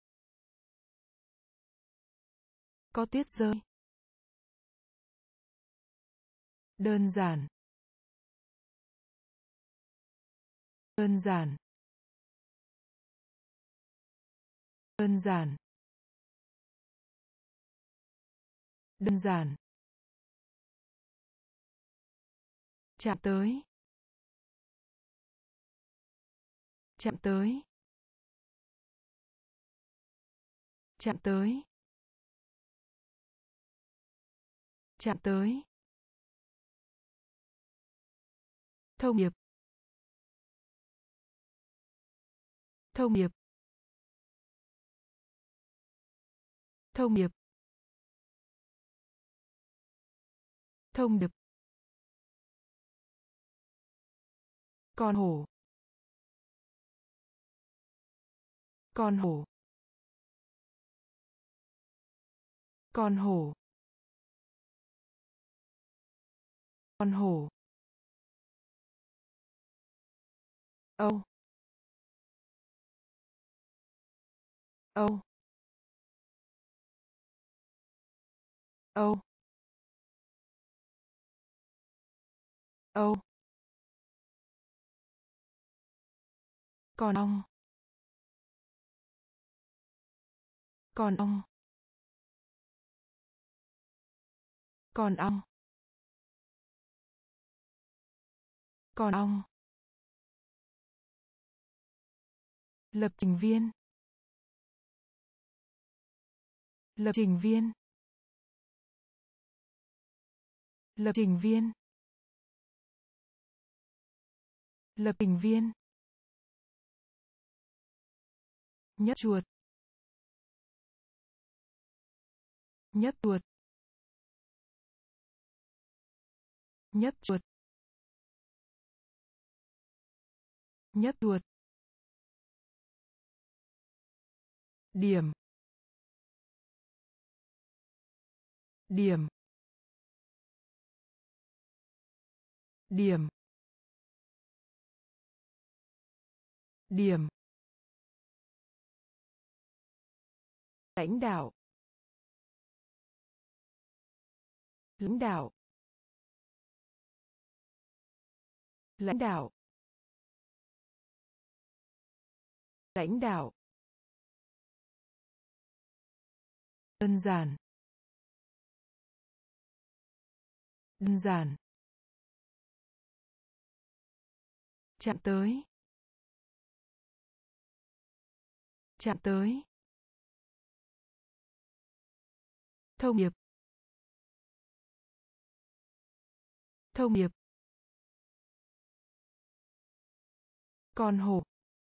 Có tuyết rơi. Đơn giản. Đơn giản. Đơn giản. Đơn giản. Chạm tới. Chạm tới. Chạm tới. Chạm tới. Thông điệp. Thông điệp. Thông điệp. Thông điệp. Con hổ. Con hổ. Con hổ. Con hổ. Âu. Âu. Âu. Âu. Con ong. Con ong. Con ong. Con ong. Lập trình viên. Lập trình viên. Lập trình viên. Lập trình viên. Nhấp chuột. Nhấp chuột. Nhấp chuột. Nhấp chuột. Điểm. Điểm. Điểm. Điểm. Lãnh đạo. Lãnh đạo. Lãnh đạo. Lãnh đạo. Đơn giản. Đơn giản. Chạm tới. Chạm tới. Thông điệp. Thông điệp. Con hổ.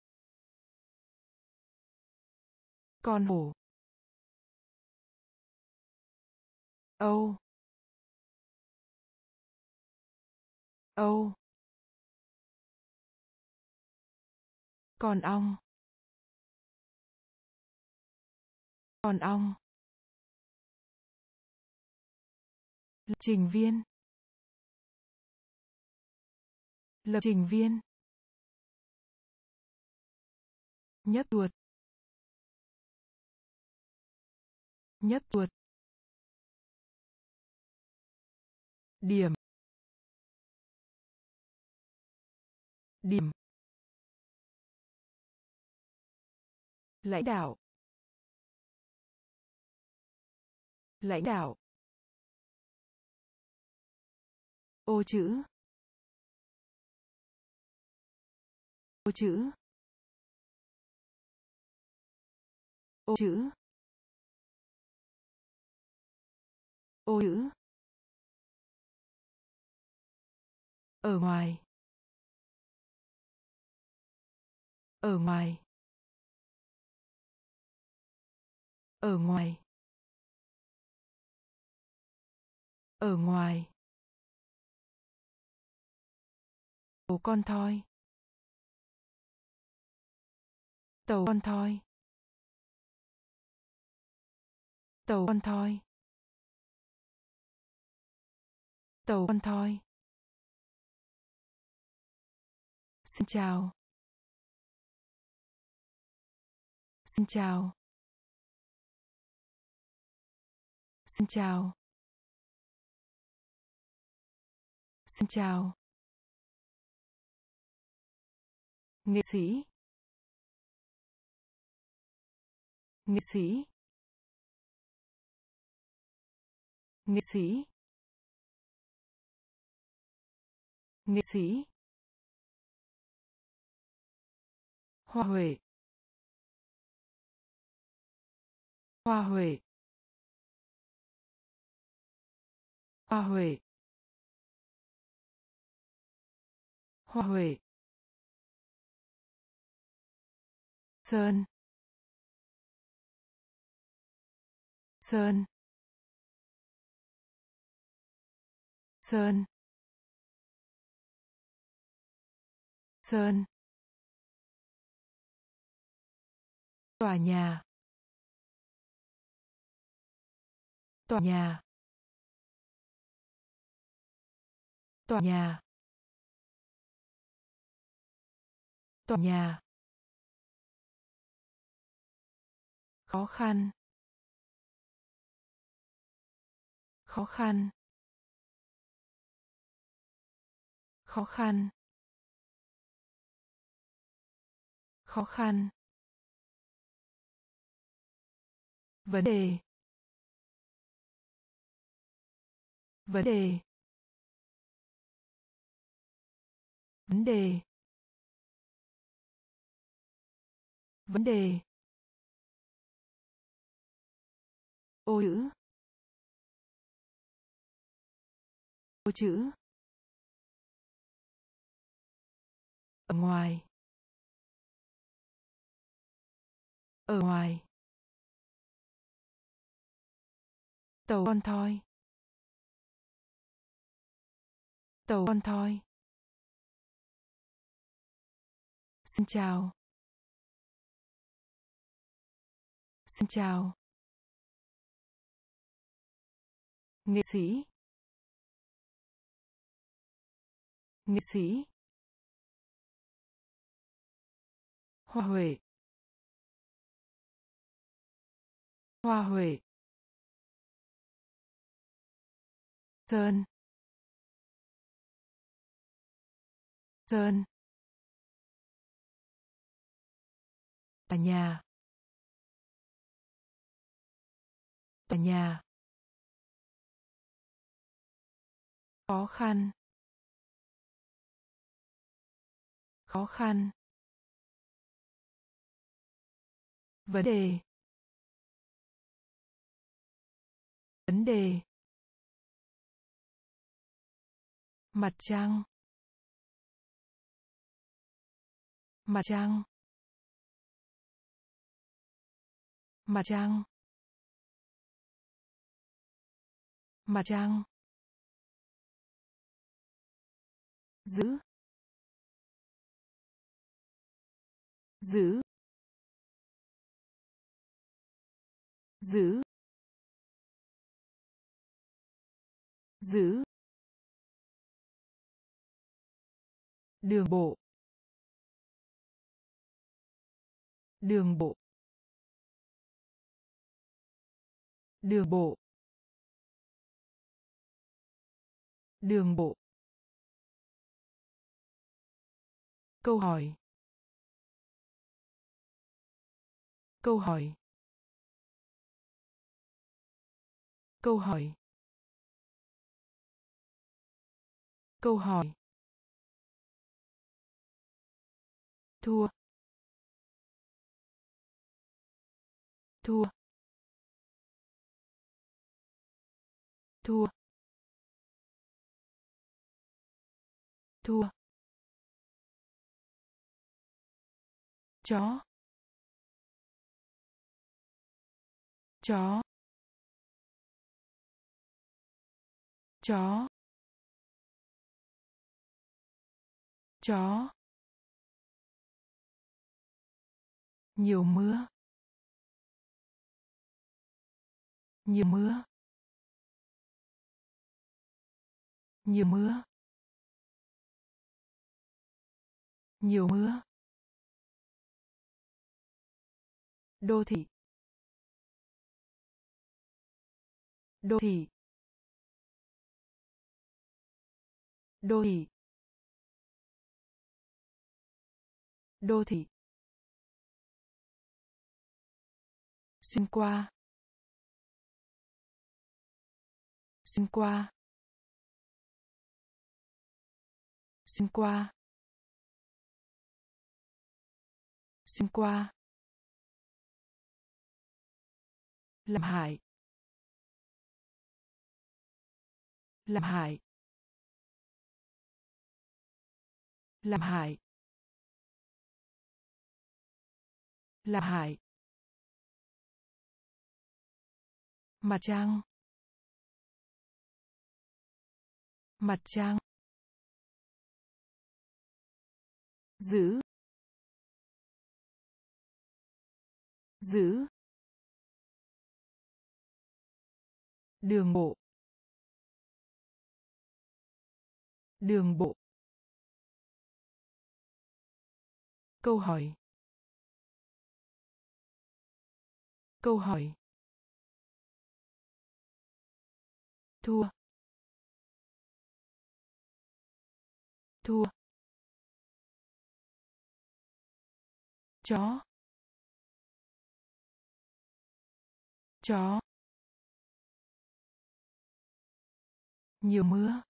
Con hổ. Âu. Âu. Con ong. Con ong. Lập trình viên. Lập trình viên. Nhấp chuột. Nhấp chuột. Điểm. Điểm. Lãnh đạo. Lãnh đạo. Ô chữ. Ô chữ. Ô chữ. Ô chữ. Ở ngoài. Ở ngoài. Ở ngoài. Ở ngoài. Tàu con thoi. Tàu con thoi. Tàu con thoi. Tàu con thoi. Xin chào. Xin chào. Xin chào. Xin chào. Nghệ sĩ. Nghệ sĩ. Nghệ sĩ. Nghệ sĩ. Hoa huệ. Hoa huệ. Hoa huệ. Hoa huệ. Sơn. Sơn. Sơn. Sơn. Tòa nhà. Tòa nhà. Tòa nhà. Tòa nhà. Khó khăn. Khó khăn. Khó khăn. Khó khăn. Vấn đề. Vấn đề. Vấn đề. Vấn đề. Ô chữ. Ô chữ. Ở ngoài. Ở ngoài. Tàu con thoi. Tàu con thoi. Xin chào. Xin chào. Nghệ sĩ. Nghệ sĩ. Hoa huệ. Hoa huệ. Sơn. Sơn. Tòa nhà. Tòa nhà. Khó khăn. Khó khăn. Vấn đề. Vấn đề. Mặt trăng. Mặt trăng. Mặt trăng. Mặt trăng. Giữ. Giữ. Giữ. Giữ. Đường bộ. Đường bộ. Đường bộ. Đường bộ. Câu hỏi. Câu hỏi. Câu hỏi. Câu hỏi. Thua. Thua. Thua. Thua. Chó. Chó. Chó. Chó. Nhiều mưa. Nhiều mưa. Nhiều mưa. Nhiều mưa. Đô thị. Đô thị. Đô thị. Đô thị. Xuyên qua. Xuyên qua. Xuyên qua. Xuyên qua. Làm hại. Làm hại. Làm hại. Làm hại. Mặt trăng. Mặt trăng. Giữ. Giữ. Đường bộ. Đường bộ. Câu hỏi. Câu hỏi. Thua. Thua. Chó. Chó. Nhiều mưa.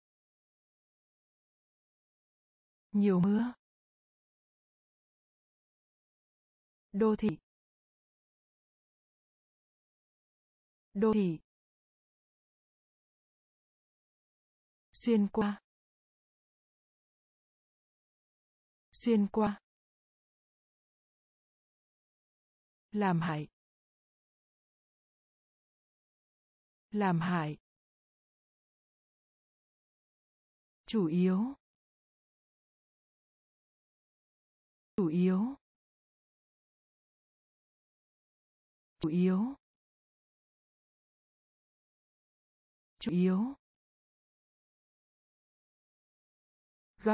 Nhiều mưa. Đô thị. Đô thị. Xuyên qua. Xuyên qua. Làm hại. Làm hại. Chủ yếu. Chủ yếu. Chủ yếu. Chủ yếu. Gấp.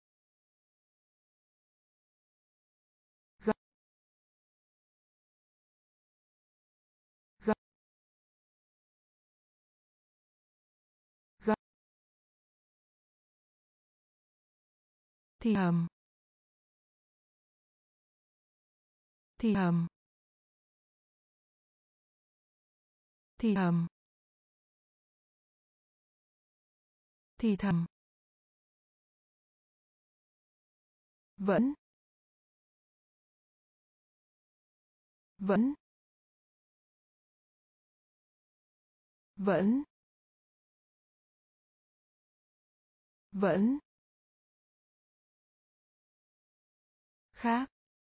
Gấp. Gấp. Gấp. Thì hầm. Thì hầm. Thì hầm. Thì thầm. Vẫn. Vẫn. Vẫn. Vẫn. khác,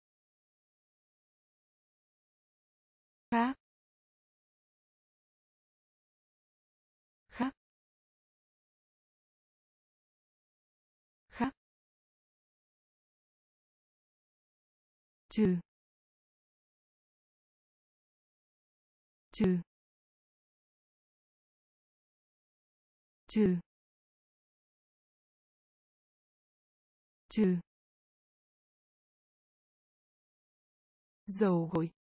khác, khác, khác, trừ, trừ, trừ, trừ, dầu gội,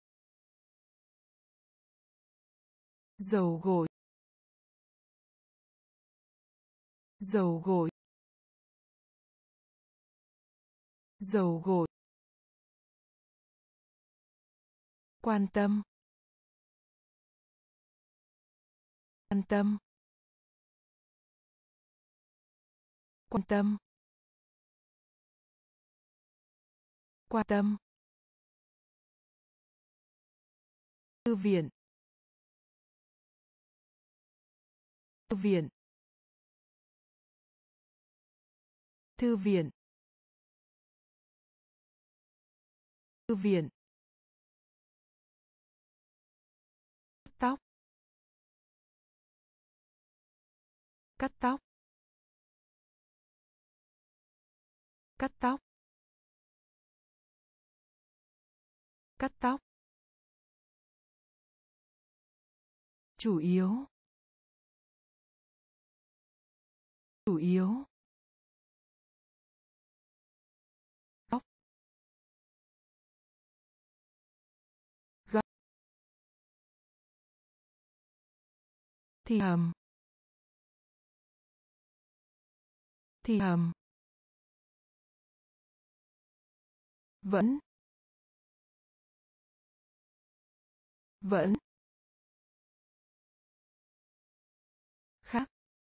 dầu gội, dầu gội, dầu gội, quan tâm, quan tâm, quan tâm, quan tâm, thư viện, thư viện, thư viện, thư viện, tóc, cắt tóc, cắt tóc, cắt tóc, chủ yếu, chủ yếu, góc, góc, thì hầm, thì hầm, vẫn, vẫn, khác,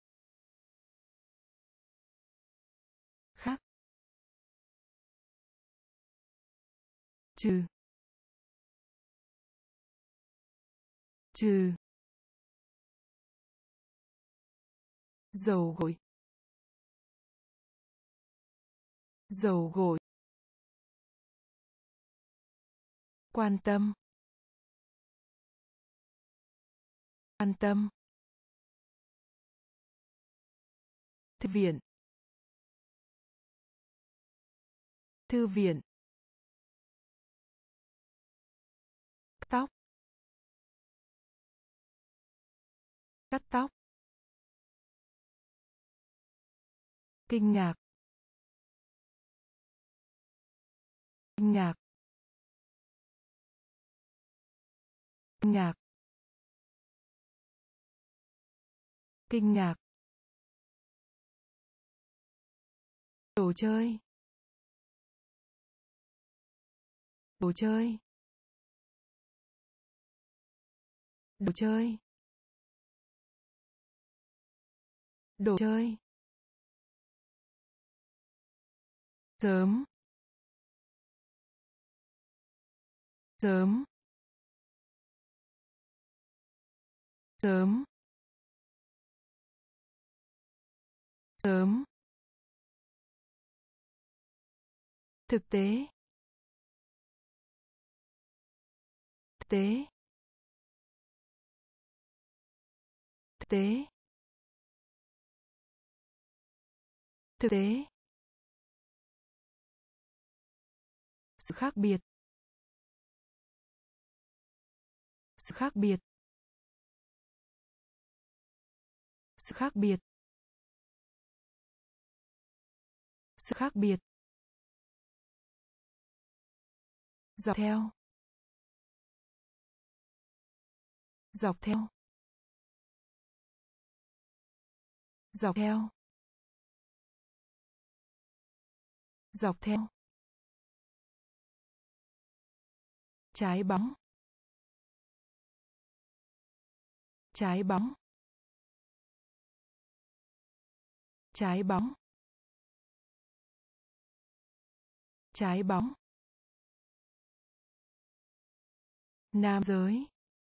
khác, trừ, trừ, dầu gội, dầu gội, quan tâm, quan tâm, thư viện, thư viện, tóc, cắt tóc, kinh ngạc, kinh ngạc, kinh ngạc, kinh ngạc, đồ chơi, đồ chơi, đồ chơi, đồ chơi, sớm, sớm, sớm, sớm, thực tế, thực tế, thực tế, thực tế, sự khác biệt, sự khác biệt, sự khác biệt, sự khác biệt, dọc theo, dọc theo, dọc theo, dọc theo, trái bóng, trái bóng, trái bóng, trái bóng, nam giới,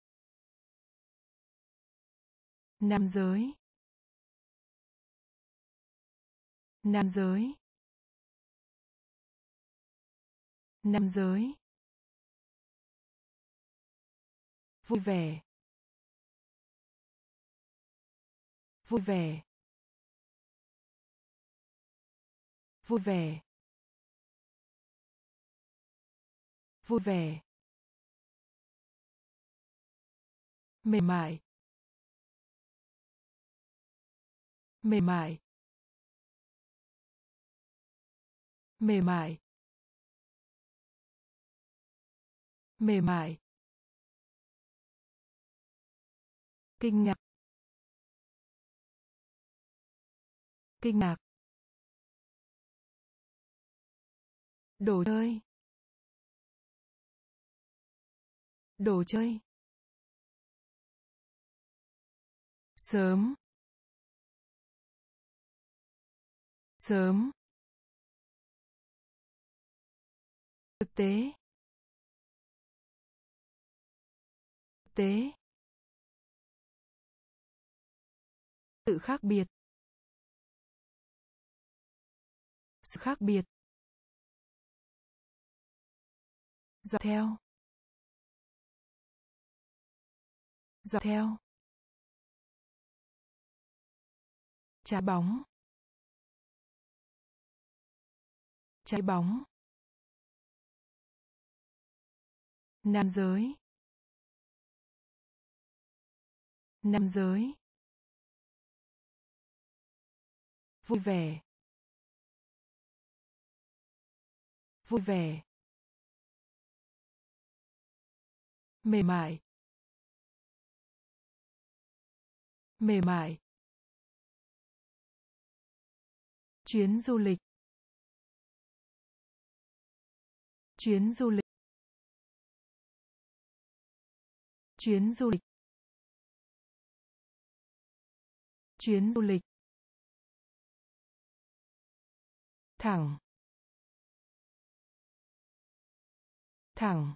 nam giới, nam giới, Nam giới. Vui vẻ. Vui vẻ. Vui vẻ. Vui vẻ. Mềm mại. Mềm mại. Mềm mại. Mềm mại. Kinh ngạc. Kinh ngạc. Đồ chơi. Đồ chơi. Sớm. Sớm. Thực tế. Thực tế. Sự khác biệt. Sự khác biệt. Dọc theo. Dọc theo. Trái bóng. Trái bóng. Nam giới. Nam giới. Vui vẻ. Vui vẻ. Mềm mại. Mềm mại. Chuyến du lịch. Chuyến du lịch. Chuyến du lịch. Chuyến du lịch. Thẳng. Thẳng.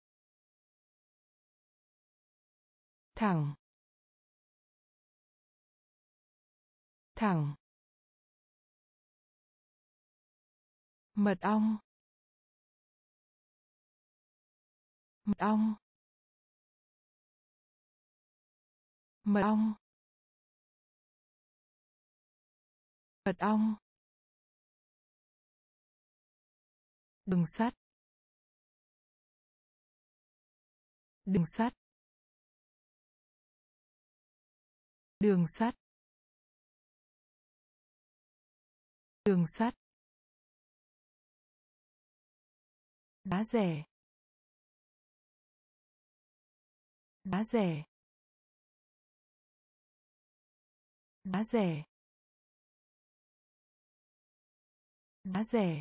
Thẳng. Thẳng. Mật ong. Mật ong. Mật ong. Mật ong. Đường sắt. Đường sắt. Đường sắt. Đường sắt. Giá rẻ. Giá rẻ. Giá rẻ. Giá rẻ.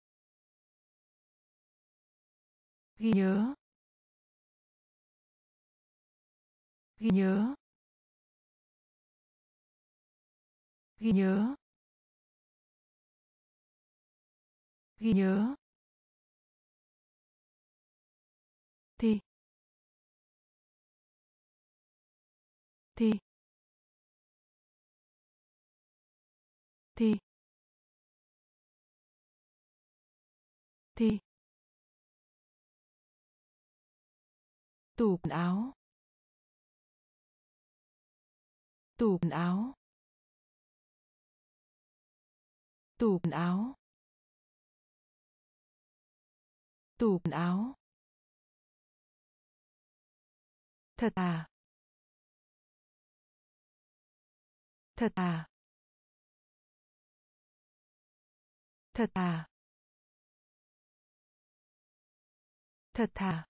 Ghi nhớ. Ghi nhớ. Ghi nhớ. Ghi nhớ. Thì. Thì. Thì. Thì. Tủ quần áo. Tủ quần áo. Tủ quần áo. Tủ quần áo. Thật à. Thật à. Thật à. Thật thà.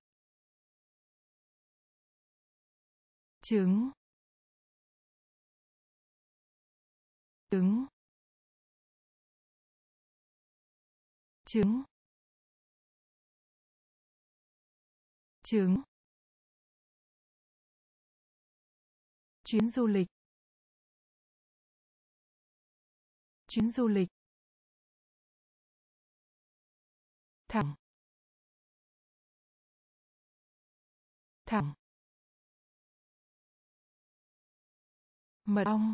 Trứng. Trứng. Trứng. Trứng. Chuyến du lịch. Chuyến du lịch. Thẳng. Thẳng. Mật ong.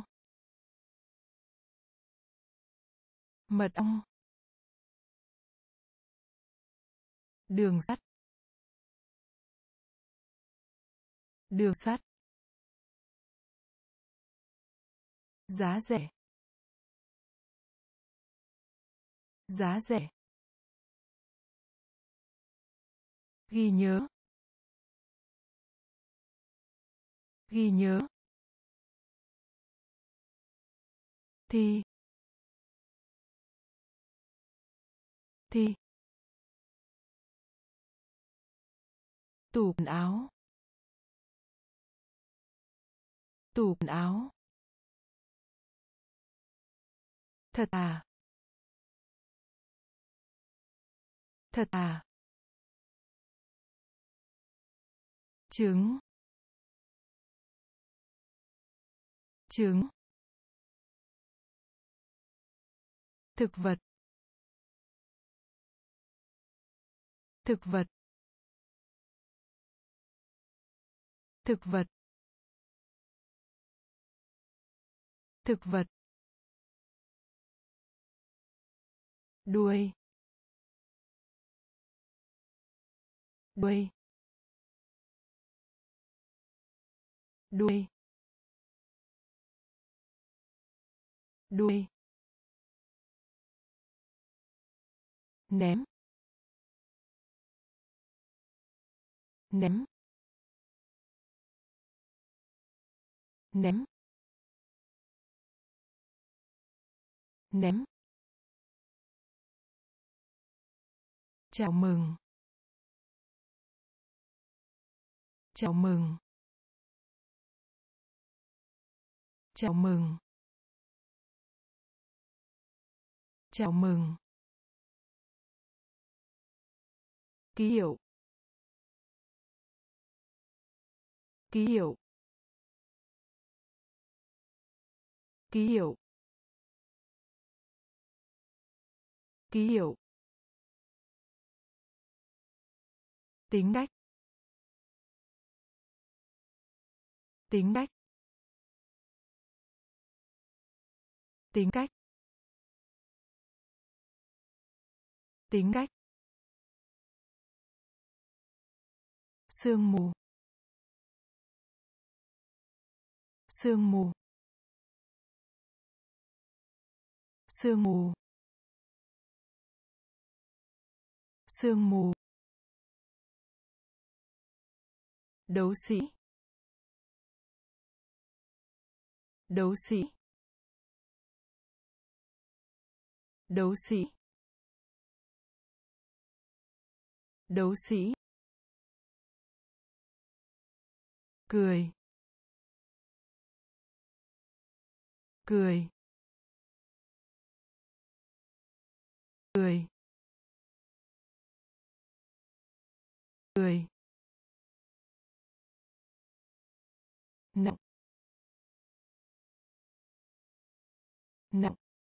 Mật ong. Đường sắt. Đường sắt. Giá rẻ. Giá rẻ. Ghi nhớ. Ghi nhớ. Thì. Thì. Tủ quần áo. Tủ quần áo. Thật à. Thật à. Trứng. Trứng. Thực vật. Thực vật. Thực vật. Thực vật. Đuôi. Đuôi. Đuôi. Đuôi. Ném. Ném. Ném. Ném. Chào mừng. Chào mừng. Chào mừng. Chào mừng. Ký hiệu. Ký hiệu. Ký hiệu. Ký hiệu. Tính cách. Tính cách. Tính cách. Tính cách. Sương mù. Sương mù. Sương mù. Sương mù. Đấu sĩ. Đấu sĩ. Đấu sĩ. Đấu sĩ. Cười. Cười. Cười. Cười. Nặng. Nặng.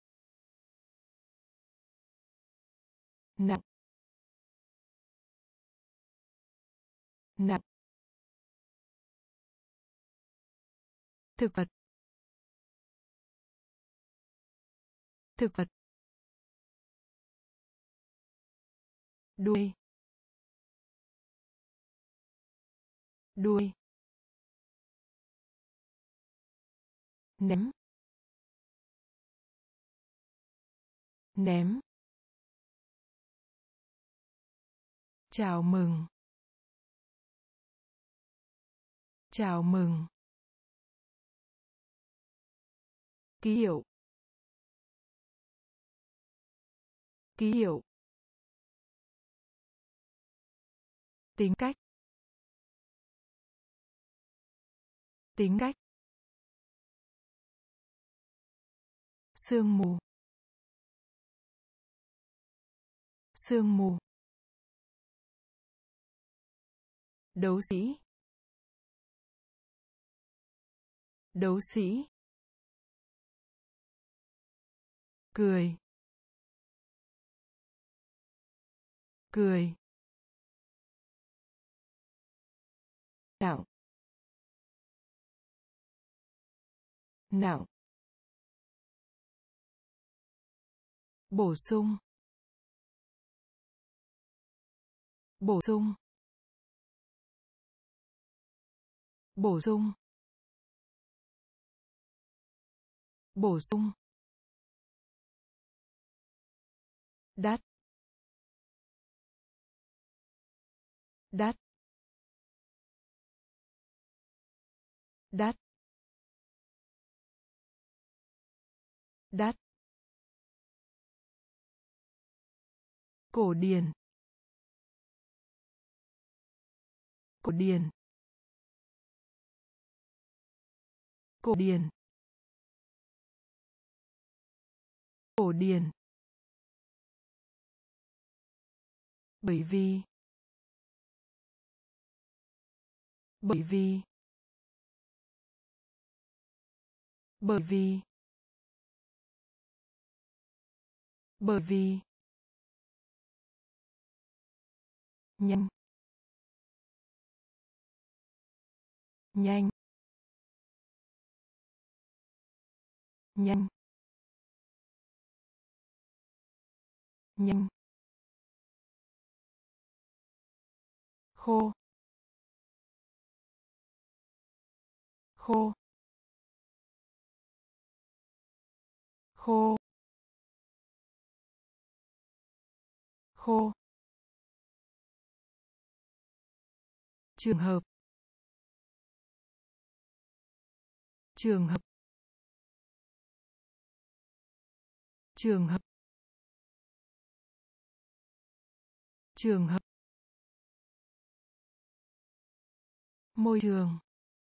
Nặng. Nặng. Thực vật. Thực vật. Đuôi. Đuôi. Ném. Ném. Chào mừng. Chào mừng. Ký hiệu. Ký hiệu. Tính cách. Tính cách. Sương mù. Sương mù. Đấu sĩ. Đấu sĩ. Cười. Cười. Nặng. Nặng. Bổ sung. bổ sung, bổ sung, bổ sung, đắt, đắt, đắt, đắt, cổ điển, cổ điển, cổ điển, cổ điển, bởi vì, bởi vì, bởi vì, bởi vì, nhanh, nhanh, nhanh, nhanh, khô, khô, khô, khô, trường hợp, trường hợp, trường hợp, trường hợp, môi trường,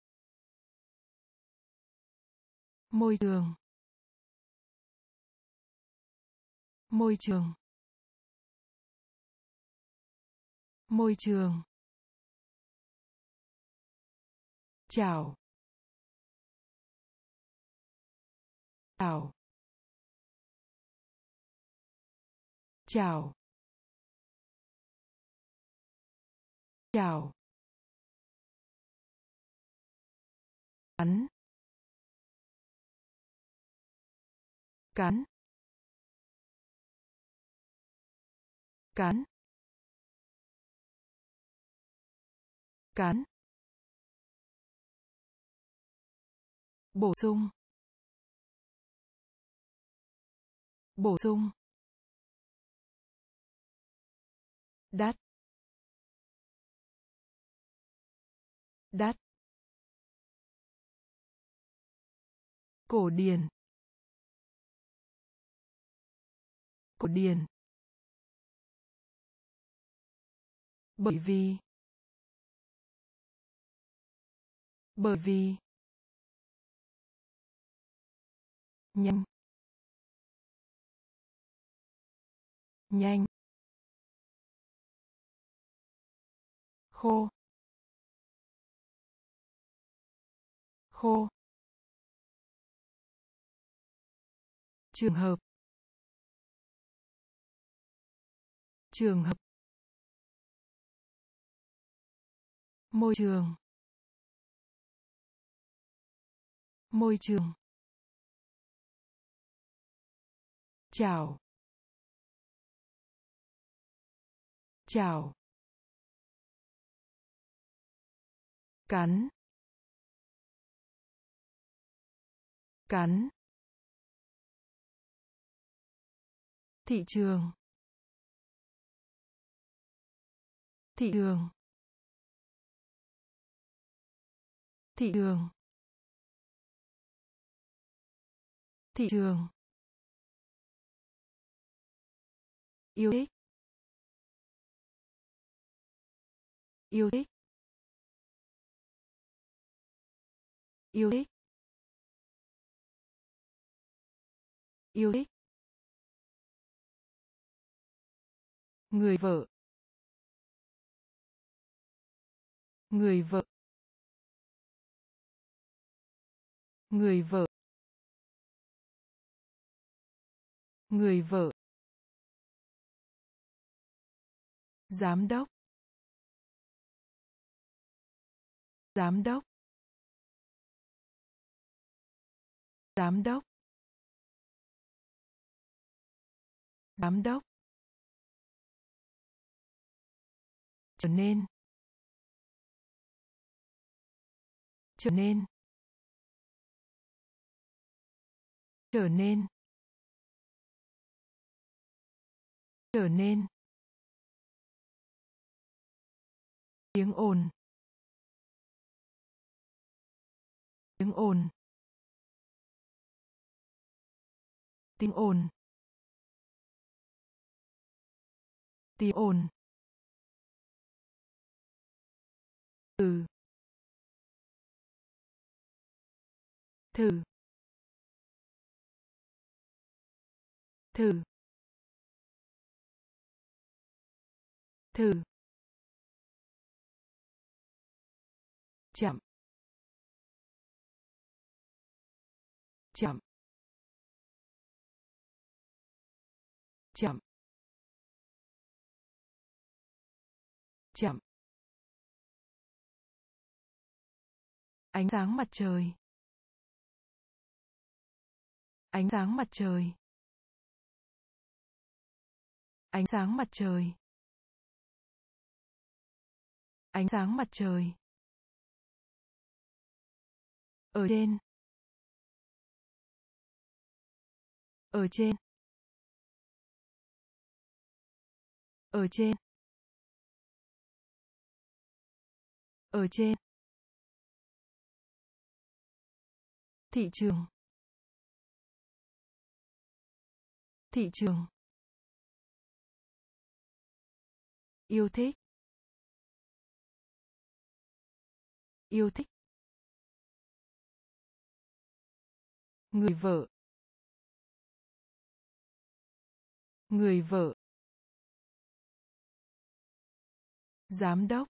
môi trường, môi trường, môi trường, chào, chào, chào, chào, cắn, cắn, cắn, cắn, bổ sung, bổ sung, đắt, đắt, cổ điển, cổ điển, bởi vì, bởi vì, nhanh, nhanh, khô, khô, trường hợp, trường hợp, môi trường, môi trường, chào, chào, cắn, cắn, thị trường, thị trường, thị trường, thị trường, yêu thích, yêu thích, yêu thích, yêu thích, người vợ, người vợ, người vợ, người vợ, giám đốc, giám đốc, giám đốc, giám đốc, trở nên, trở nên, trở nên, trở nên, tiếng ồn, tiếng ồn, tiếng ồn, tiếng ồn, thử, thử, thử, thử, chậm, chậm, chậm, chậm, ánh sáng mặt trời, ánh sáng mặt trời, ánh sáng mặt trời, ánh sáng mặt trời, ở trên, ở trên, ở trên, ở trên, thị trường, thị trường, yêu thích, yêu thích, người vợ, người vợ, giám đốc,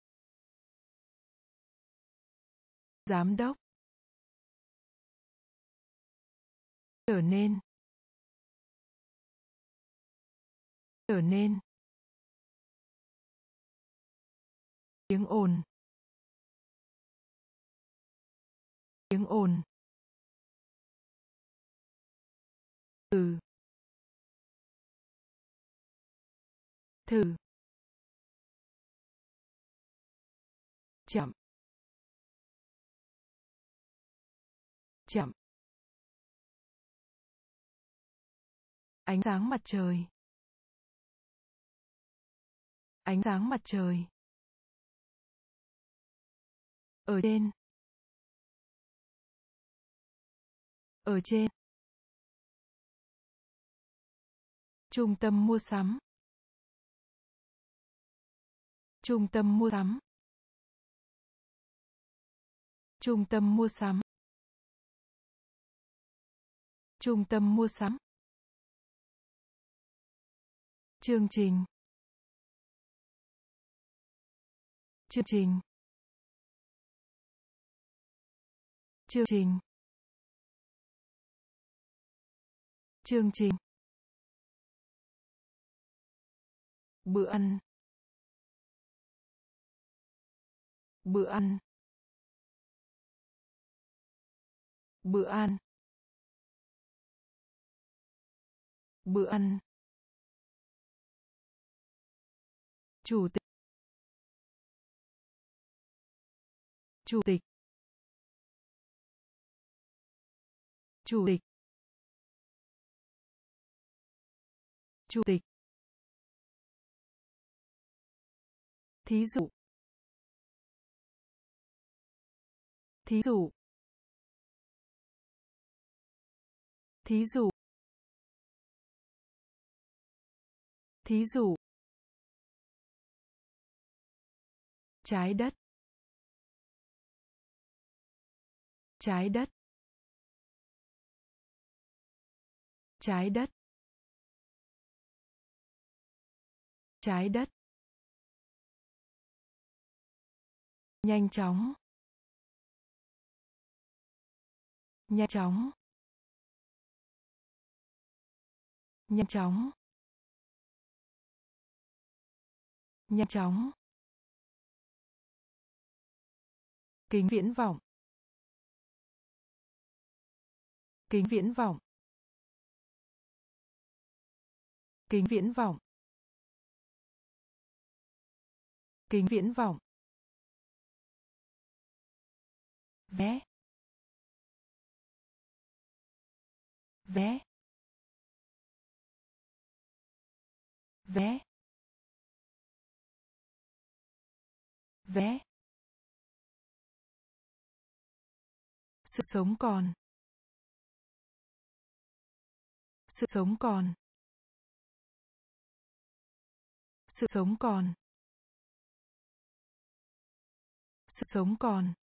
giám đốc, trở nên, trở nên, tiếng ồn, tiếng ồn, thử, thử, chậm, chậm, ánh sáng mặt trời, ánh sáng mặt trời, ở trên, ở trên, trung tâm mua sắm, trung tâm mua sắm, trung tâm mua sắm, trung tâm mua sắm, chương trình, chương trình, chương trình, chương trình, bữa ăn, bữa ăn, bữa ăn, bữa ăn, chủ tịch, chủ tịch, chủ tịch, chủ tịch, thí dụ, thí dụ, thí dụ, thí dụ, trái đất, trái đất, trái đất, trái đất, nhanh chóng, nhanh chóng, nhanh chóng, nhanh chóng, kính viễn vọng, kính viễn vọng, kính viễn vọng, Kính viễn vọng. Vé. Vé. Vé. Vé. Sự sống còn. Sự sống còn. Sự sống còn. Sự sống còn.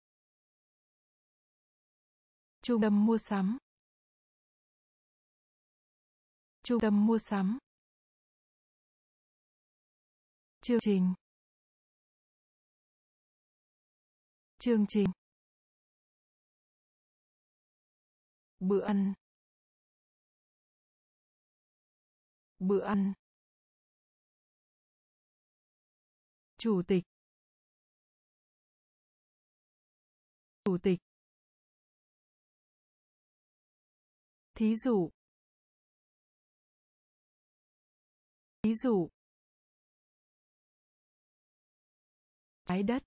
Trung tâm mua sắm. Trung tâm mua sắm. Chương trình. Chương trình. Bữa ăn. Bữa ăn. Chủ tịch. Chủ tịch. Thí dụ. Thí dụ. Trái đất.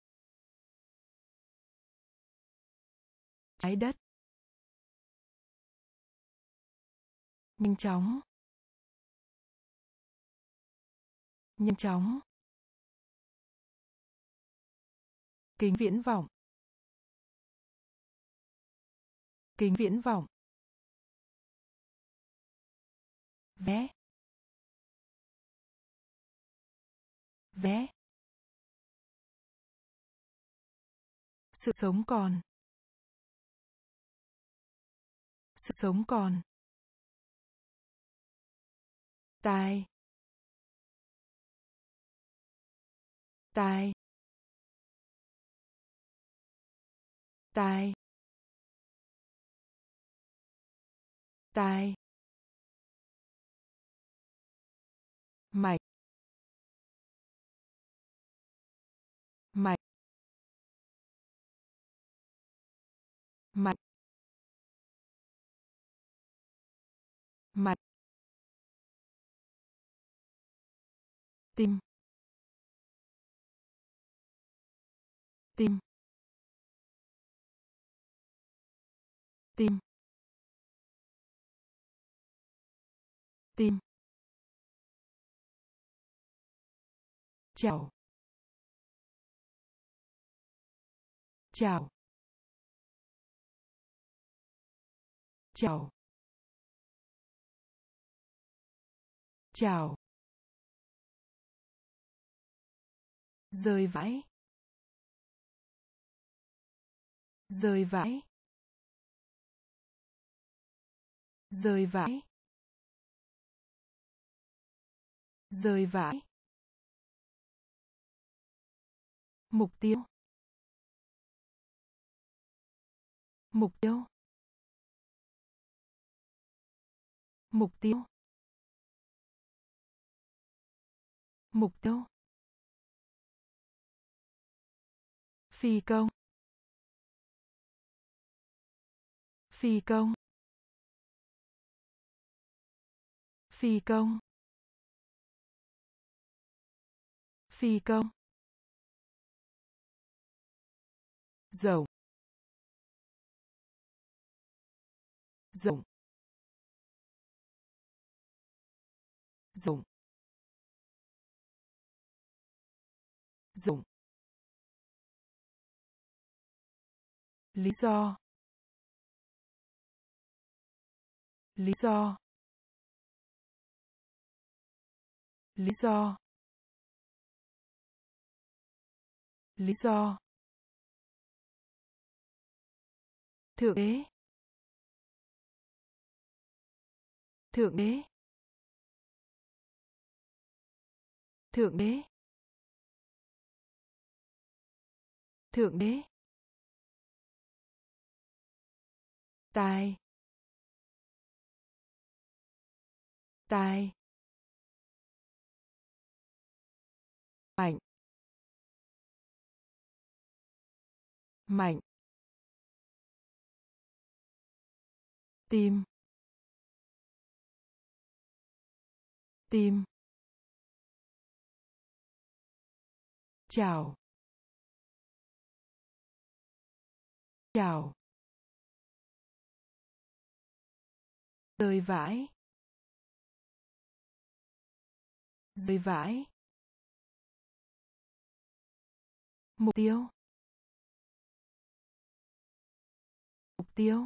Trái đất. Nhanh chóng. Nhanh chóng. Kính viễn vọng. Kính viễn vọng. Vé. Vé. Sự sống còn. Sự sống còn. Tai. Tai. Tai. Tai. Mạch. Mạch. Mạch. Mạch. Tim. Tim. Tim. Tim. Chào. Chào. Chào. Chào. Rơi vãi. Rơi vãi. Rơi vãi. Rơi vãi. Mục tiêu. Mục tiêu. Mục tiêu. Mục tiêu. Phi công. Phi công. Phi công. Phi công. Dầu. Dầu. Dầu. Dầu. Lý do. Lý do. Lý do. Lý do. Thượng đế. Thượng đế. Thượng đế. Thượng đế. Tai. Tai. Mạnh. Mạnh. Tim. Tim. chào chào rơi vãi rơi vãi mục tiêu mục tiêu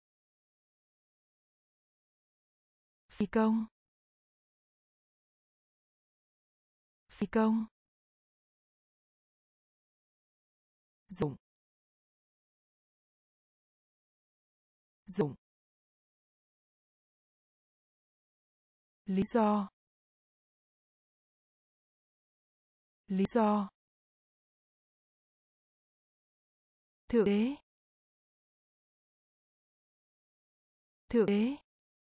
phi công phi công dụng dụng lý do lý do thượng đế thượng đế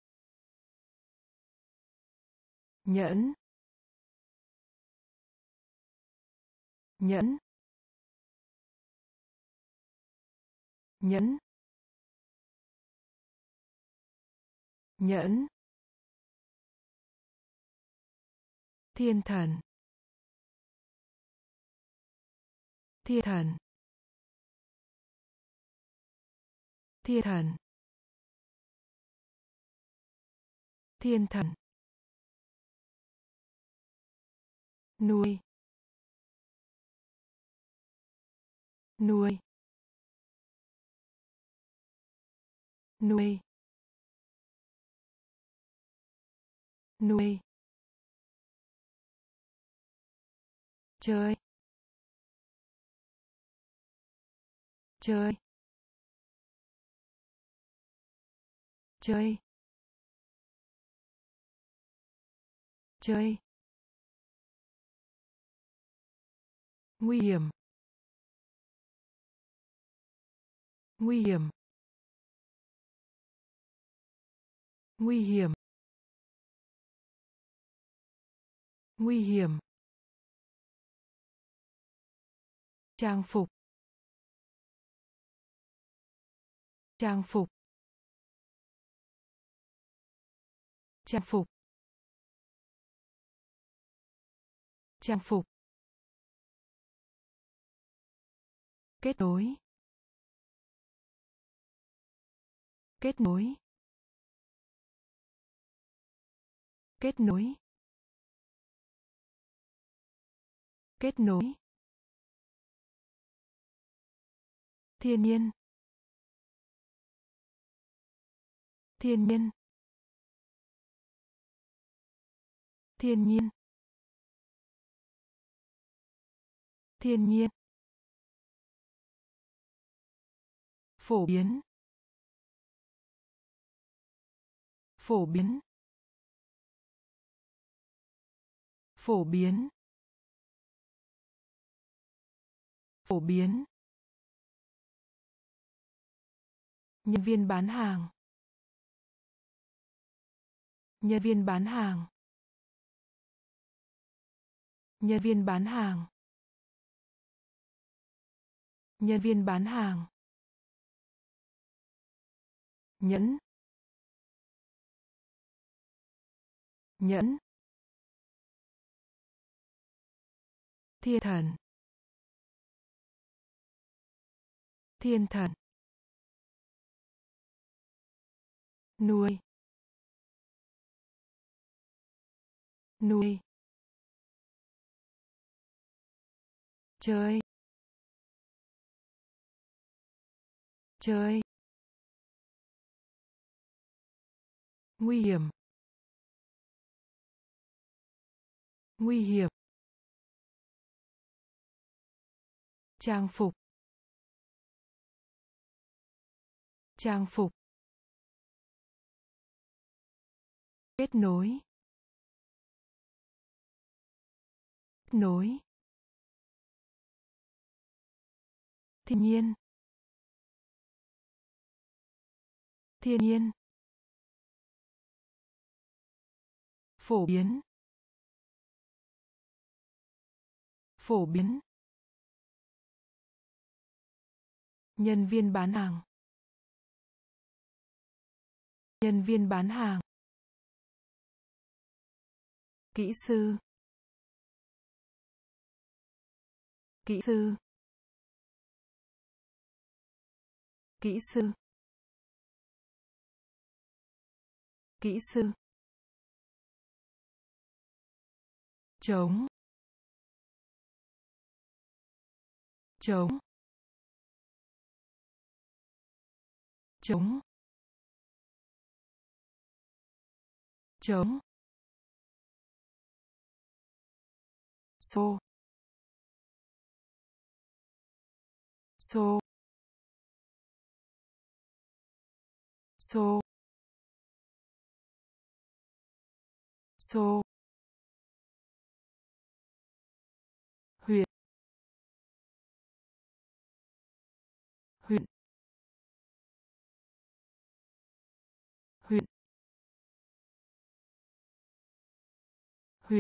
nhẫn nhẫn nhẫn nhẫn thiên thần thiên thần thiên thần thiên thần nuôi nuôi nuôi nuôi chơi chơi chơi chơi nguy hiểm nguy hiểm nguy hiểm nguy hiểm trang phục trang phục trang phục trang phục kết nối kết nối kết nối kết nối thiên nhiên thiên nhiên thiên nhiên thiên nhiên phổ biến phổ biến phổ biến phổ biến nhân viên bán hàng nhân viên bán hàng nhân viên bán hàng nhân viên bán hàng nhẫn nhẫn thiên thần thiên thần nuôi nuôi chơi chơi nguy hiểm nguy hiểm trang phục trang phục kết nối kết nối thiên nhiên thiên nhiên phổ biến phổ biến nhân viên bán hàng nhân viên bán hàng kỹ sư Kỹ sư. Kỹ sư. Kỹ sư. Chống. Chống. Chống. Chống. Xô. Xô. Xô. Xô. Huyện. Huyện. Huyện. Huyện.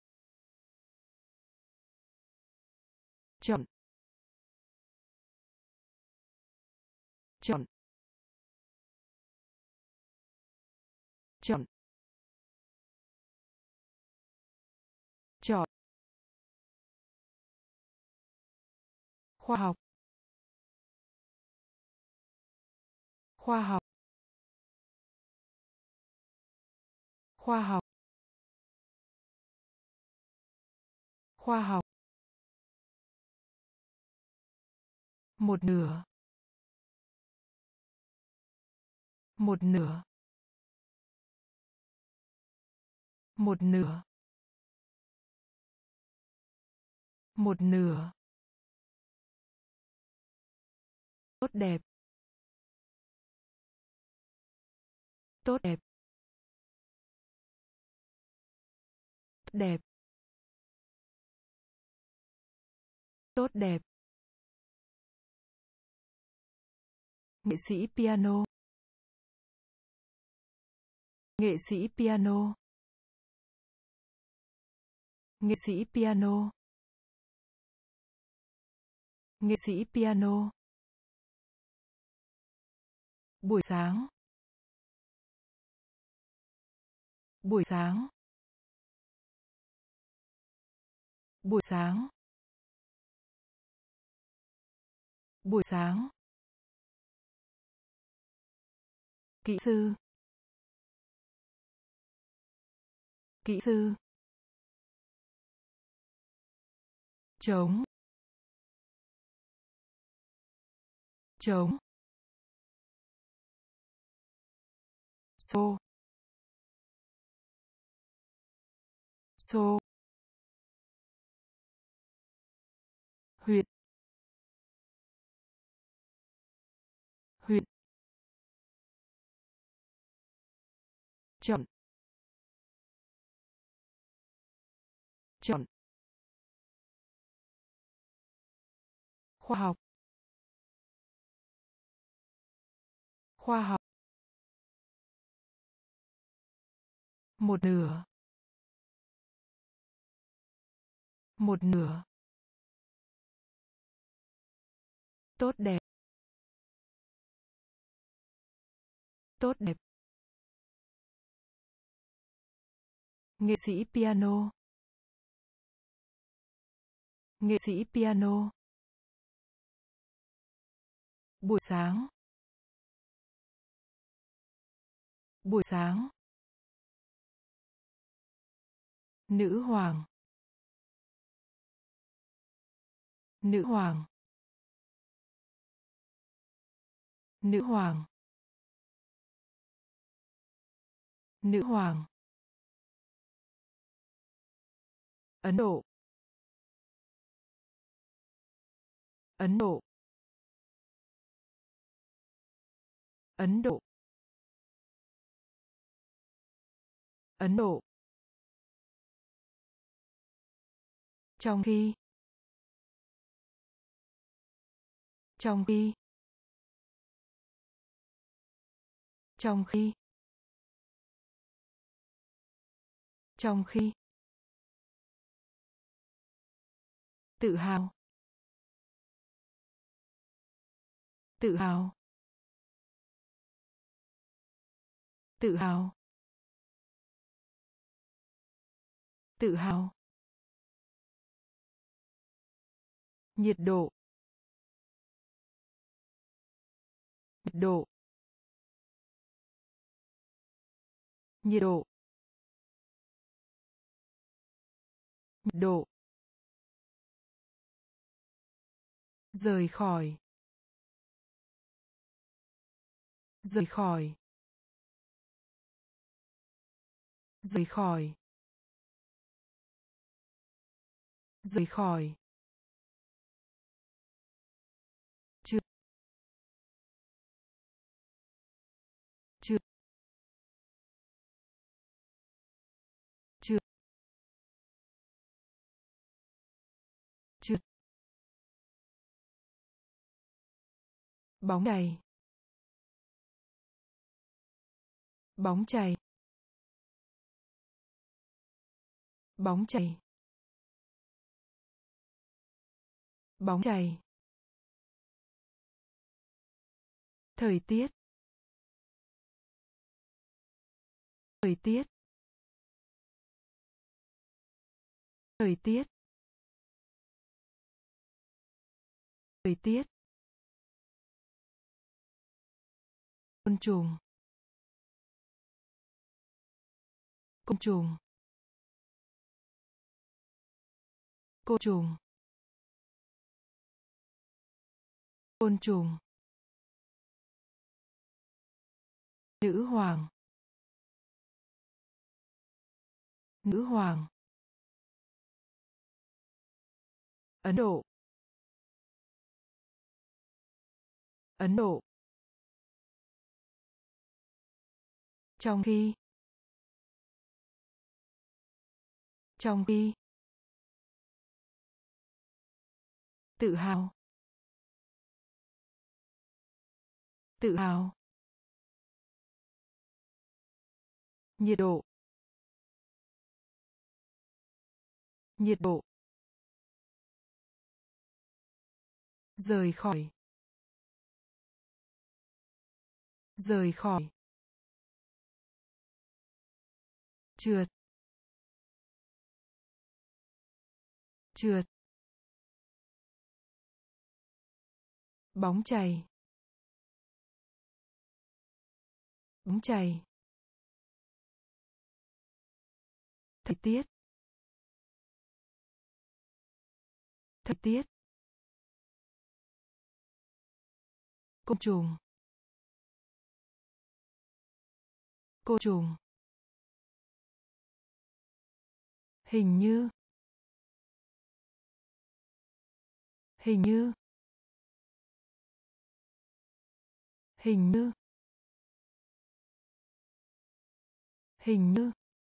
Chọn. Chọn. Chọn. Chọn. Khoa học. Khoa học. Khoa học. Khoa học. Một nửa. Một nửa. Một nửa. Một nửa. Tốt đẹp. Tốt đẹp. Tốt đẹp. Tốt đẹp. Nghệ sĩ piano. Nghệ sĩ piano. Nghệ sĩ piano. Nghệ sĩ piano. Buổi sáng. Buổi sáng. Buổi sáng. Buổi sáng. Kỹ sư. Kỹ sư. Chống. Chống. Xô. Xô. Huyện. Huyện. Chọn. Chọn. Khoa học. Khoa học. Một nửa. Một nửa. Tốt đẹp. Tốt đẹp. Nghệ sĩ piano. Nghệ sĩ piano. Buổi sáng. Buổi sáng. Nữ hoàng. Nữ hoàng. Nữ hoàng. Nữ hoàng. Ấn Độ. Ấn Độ. Ấn Độ. Ấn Độ. Trong khi. Trong khi. Trong khi. Trong khi. Tự hào. Tự hào. Tự hào. Tự hào. nhiệt độ, nhiệt độ, nhiệt độ, nhiệt độ, rời khỏi, rời khỏi, rời khỏi, rời khỏi, chưa, chưa, chưa, chưa, bóng chày, bóng chày, bóng chày, bóng chày, thời tiết, thời tiết, thời tiết, thời tiết, côn trùng, côn trùng, côn trùng, côn trùng, nữ hoàng, nữ hoàng, Ấn Độ, Ấn Độ, trong khi, trong khi, tự hào, tự hào, nhiệt độ, nhiệt độ, rời khỏi, rời khỏi, trượt, trượt, bóng chày, bóng chày, thời tiết, thời tiết, côn trùng, côn trùng, hình như, hình như, hình như, hình như,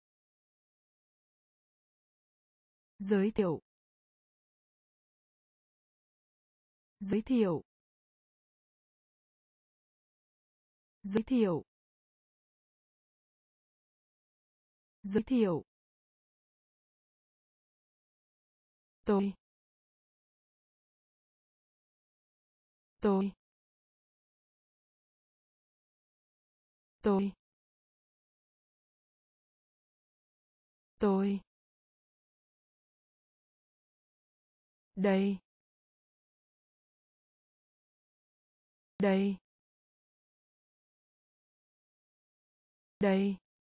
giới thiệu, giới thiệu, giới thiệu, giới thiệu, tôi, tôi, tôi, tôi, đây, đây, đây,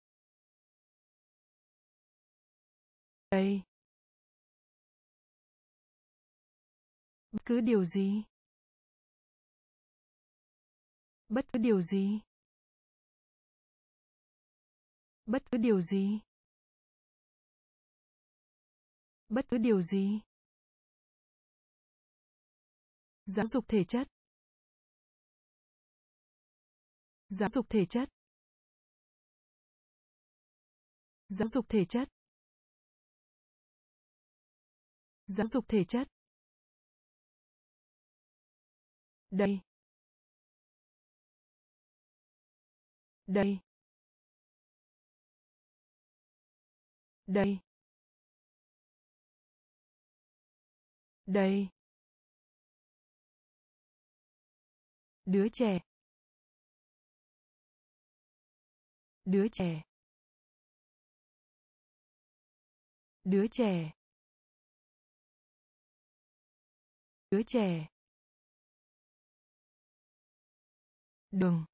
đây, bất cứ điều gì, bất cứ điều gì, bất cứ điều gì, bất cứ điều gì, giáo dục thể chất, giáo dục thể chất, giáo dục thể chất, giáo dục thể chất, đây, đây, đây, đây, đứa trẻ, đứa trẻ, đứa trẻ, Đứa trẻ. Đường.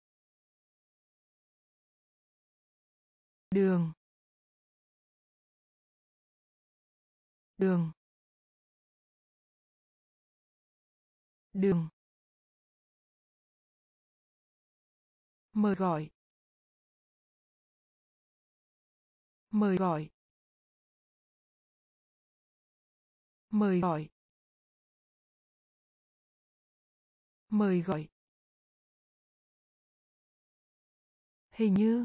Đường. Đường. Đường. Mời gọi. Mời gọi. Mời gọi. Mời gọi. Hình như.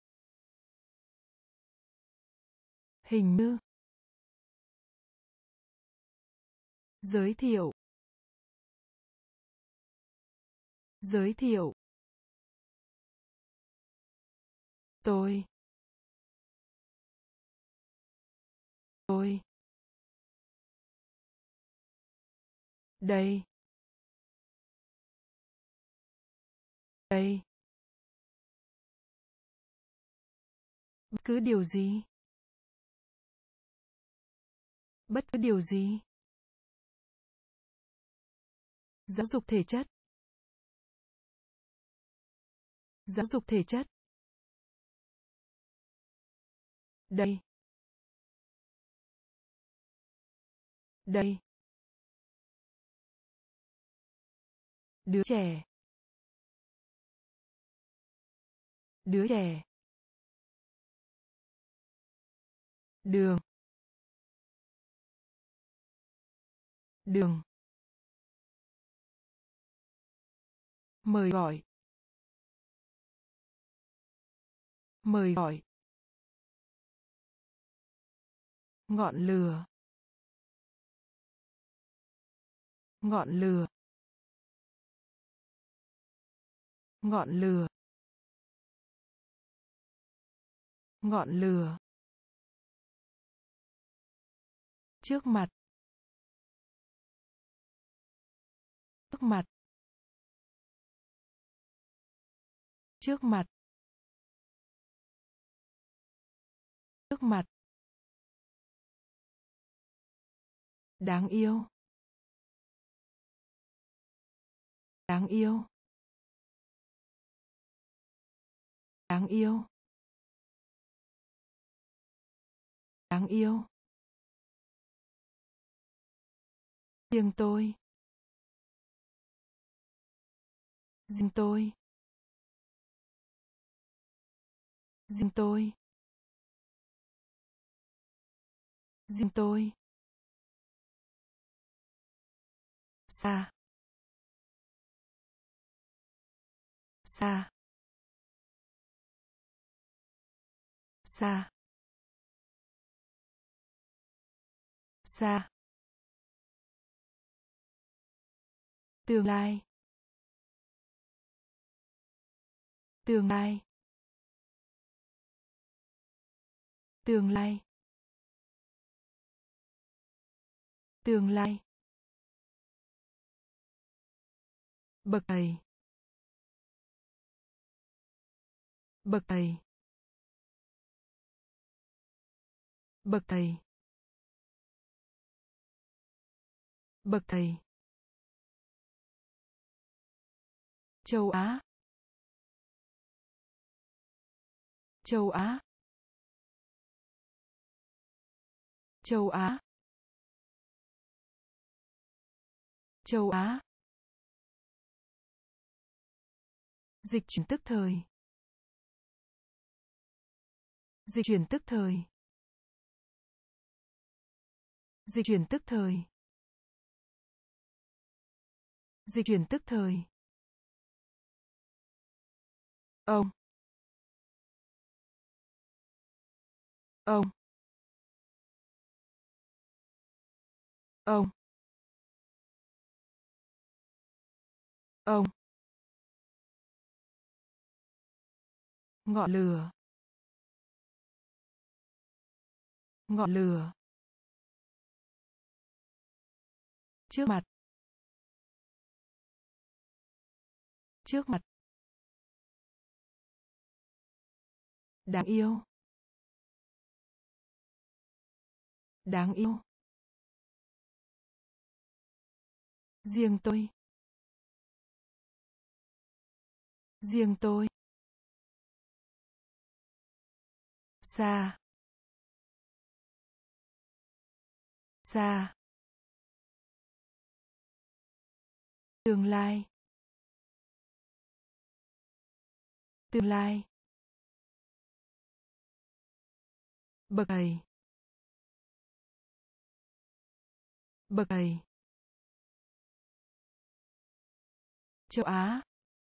Hình như. Giới thiệu. Giới thiệu. Tôi. Tôi. Đây. Đây. Bất cứ điều gì. Bất cứ điều gì. Giáo dục thể chất. Giáo dục thể chất. Đây. Đây. Đứa trẻ. Đứa trẻ. Đường. Đường. Mời gọi. Mời gọi. Ngọn lửa. Ngọn lửa. Ngọn lửa. Ngọn lửa. Trước mặt. Trước mặt. Trước mặt. Trước mặt. Đáng yêu. Đáng yêu. Đáng yêu. Đáng yêu. Riêng tôi. Riêng tôi. Riêng tôi. Riêng tôi. Xa. Xa. Xa. Xa. Tương lai. Tương lai. Tương lai. Tương lai. Bậc thầy. Bậc thầy. Bậc thầy. Bậc thầy. Châu Á. Châu Á. Châu Á. Châu Á. Dịch chuyển tức thời. Dịch chuyển tức thời. Dịch chuyển tức thời. Dịch chuyển tức thời. Ông. Ông. Ông. Ông. Ngọn lửa. Ngọn lửa. Trước mặt. Trước mặt. Đáng yêu. Đáng yêu. Riêng tôi. Riêng tôi. Xa. Xa. Tương lai. Tương lai. Bậc thầy. Bậc thầy. Châu Á.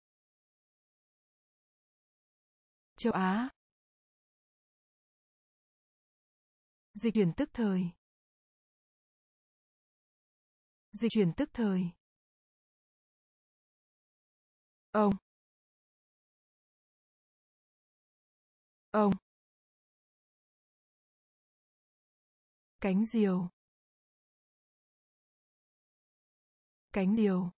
Châu Á. Dịch chuyển tức thời. Dịch chuyển tức thời. Ông. Ông. Cánh diều. Cánh diều.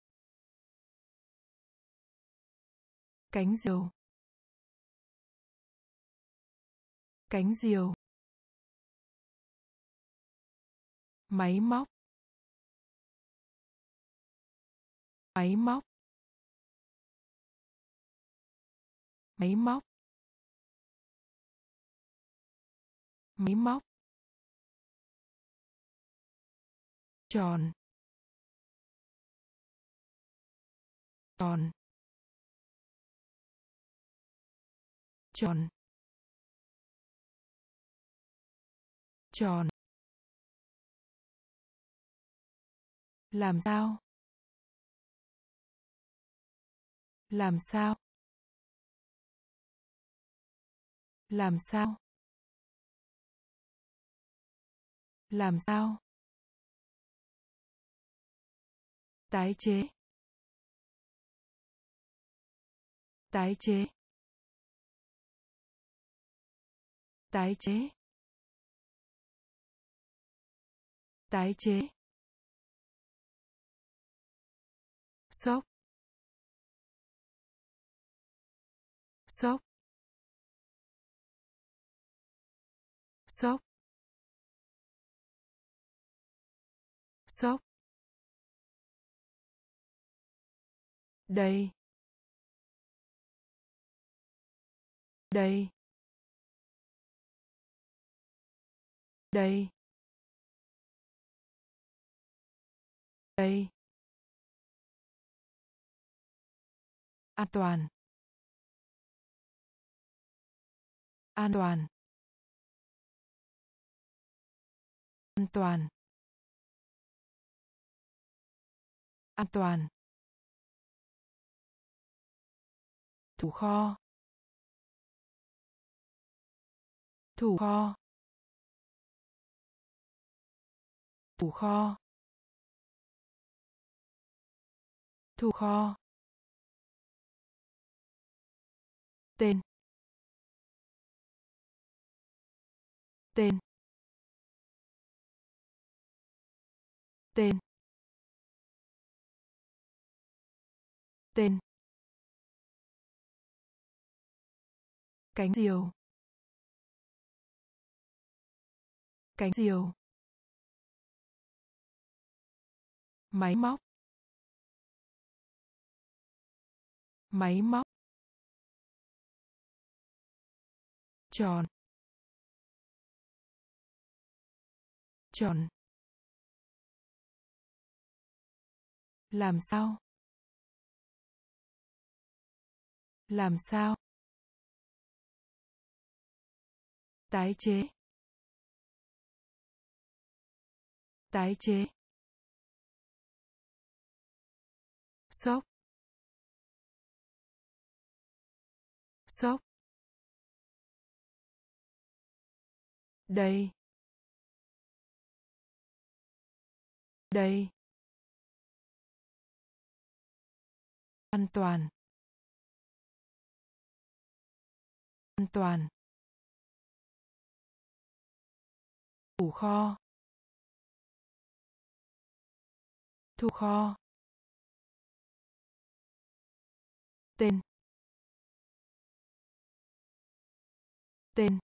Cánh diều. Cánh diều. Máy móc. Máy móc. Máy móc. Máy móc. Tròn. Tròn. Tròn. Tròn. Làm sao? Làm sao? Làm sao? Làm sao? Tái chế. Tái chế. Tái chế. Tái chế. Sốc. Sốc. Sốc. Sốc. Đây. Đây. Đây. Đây. An toàn. An toàn. An toàn. An toàn. Thủ kho. Thủ kho. Thủ kho. Thủ kho. Tên. Tên. Tên. Tên. Cánh diều. Cánh diều. Máy móc. Máy móc. Tròn. Tròn. Làm sao? Làm sao? Tái chế. Tái chế. Sốc. Sốc. Đây. Đây. An toàn. An toàn. Thủ kho. Thủ kho. Tên. Tên.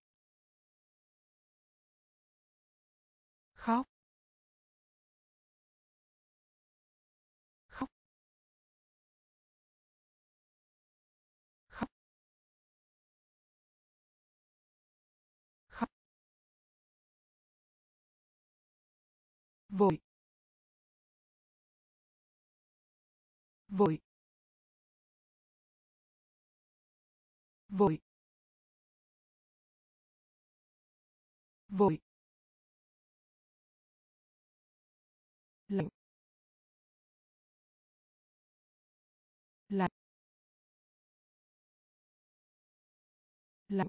Khóc. vội, vội, vội, vội, lạnh, lạnh, lạnh,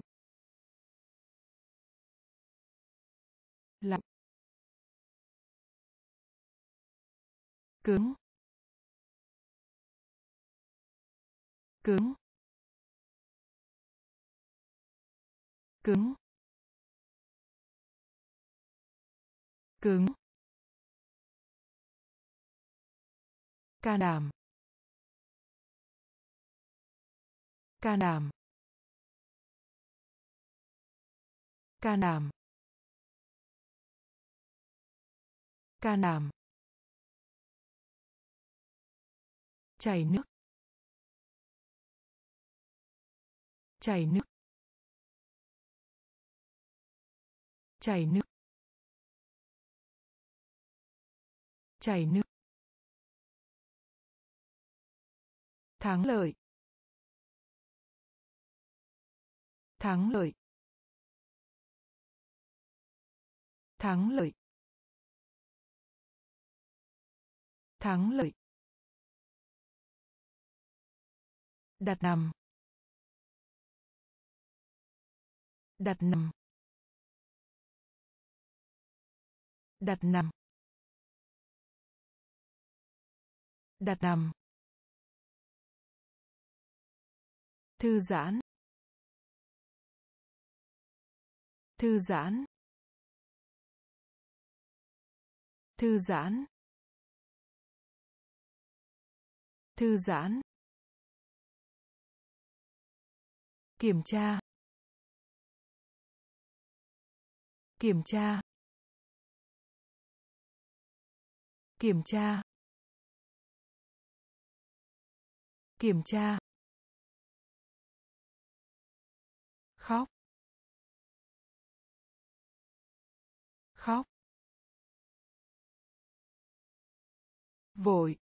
lạnh, cứng, cứng, cứng, cứng, can đảm, can đảm, can đảm, can đảm, chảy nước, chảy nước, chảy nước, chảy nước, thắng lợi, thắng lợi, thắng lợi, thắng lợi, đặt nằm, đặt nằm, đặt nằm, đặt nằm, thư giãn, thư giãn, thư giãn, thư giãn, kiểm tra, kiểm tra, kiểm tra, kiểm tra, khóc, khóc, vội,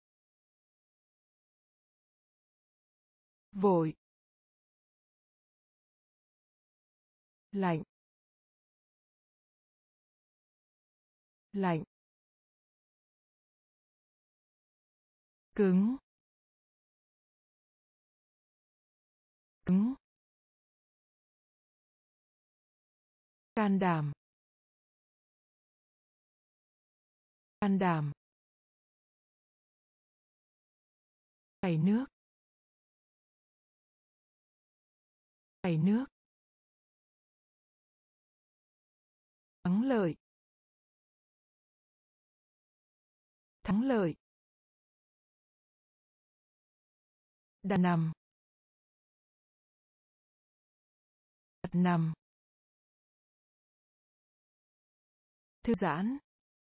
vội, lạnh, lạnh, cứng, cứng, can đảm, can đảm, chảy nước, chảy nước, thắng lợi, thắng lợi, đặt nằm, đặt nằm, thư giãn,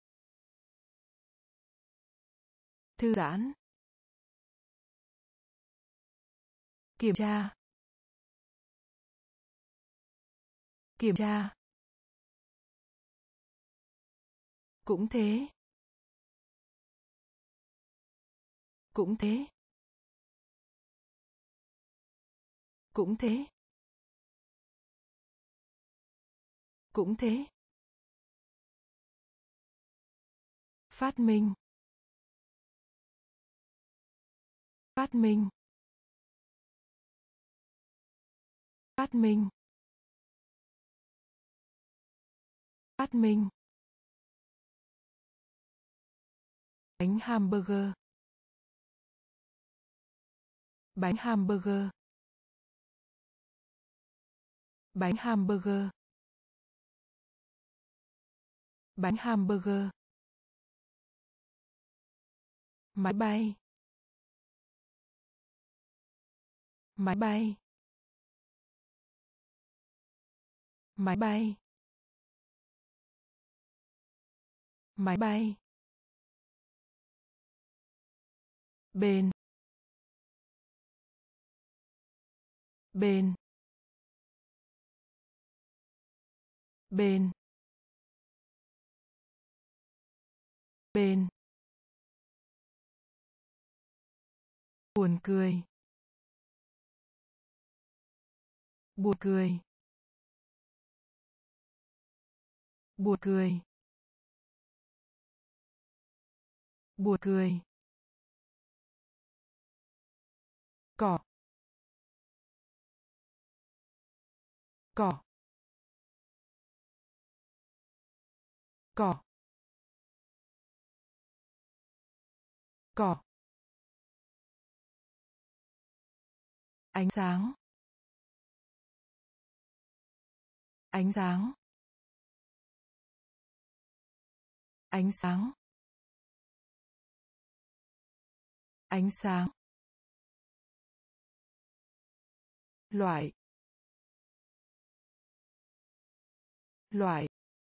thư giãn, kiểm tra, kiểm tra, cũng thế, cũng thế, cũng thế, cũng thế, phát minh, phát minh, phát minh, phát minh, bánh hamburger, bánh hamburger, bánh hamburger, bánh hamburger, máy bay, máy bay, máy bay, máy bay, bên, bên, bên, bên, buồn cười, buồn cười, buồn cười, buồn cười, cỏ, cỏ, cỏ, cỏ, ánh sáng, ánh sáng, ánh sáng, ánh sáng, loại, loại,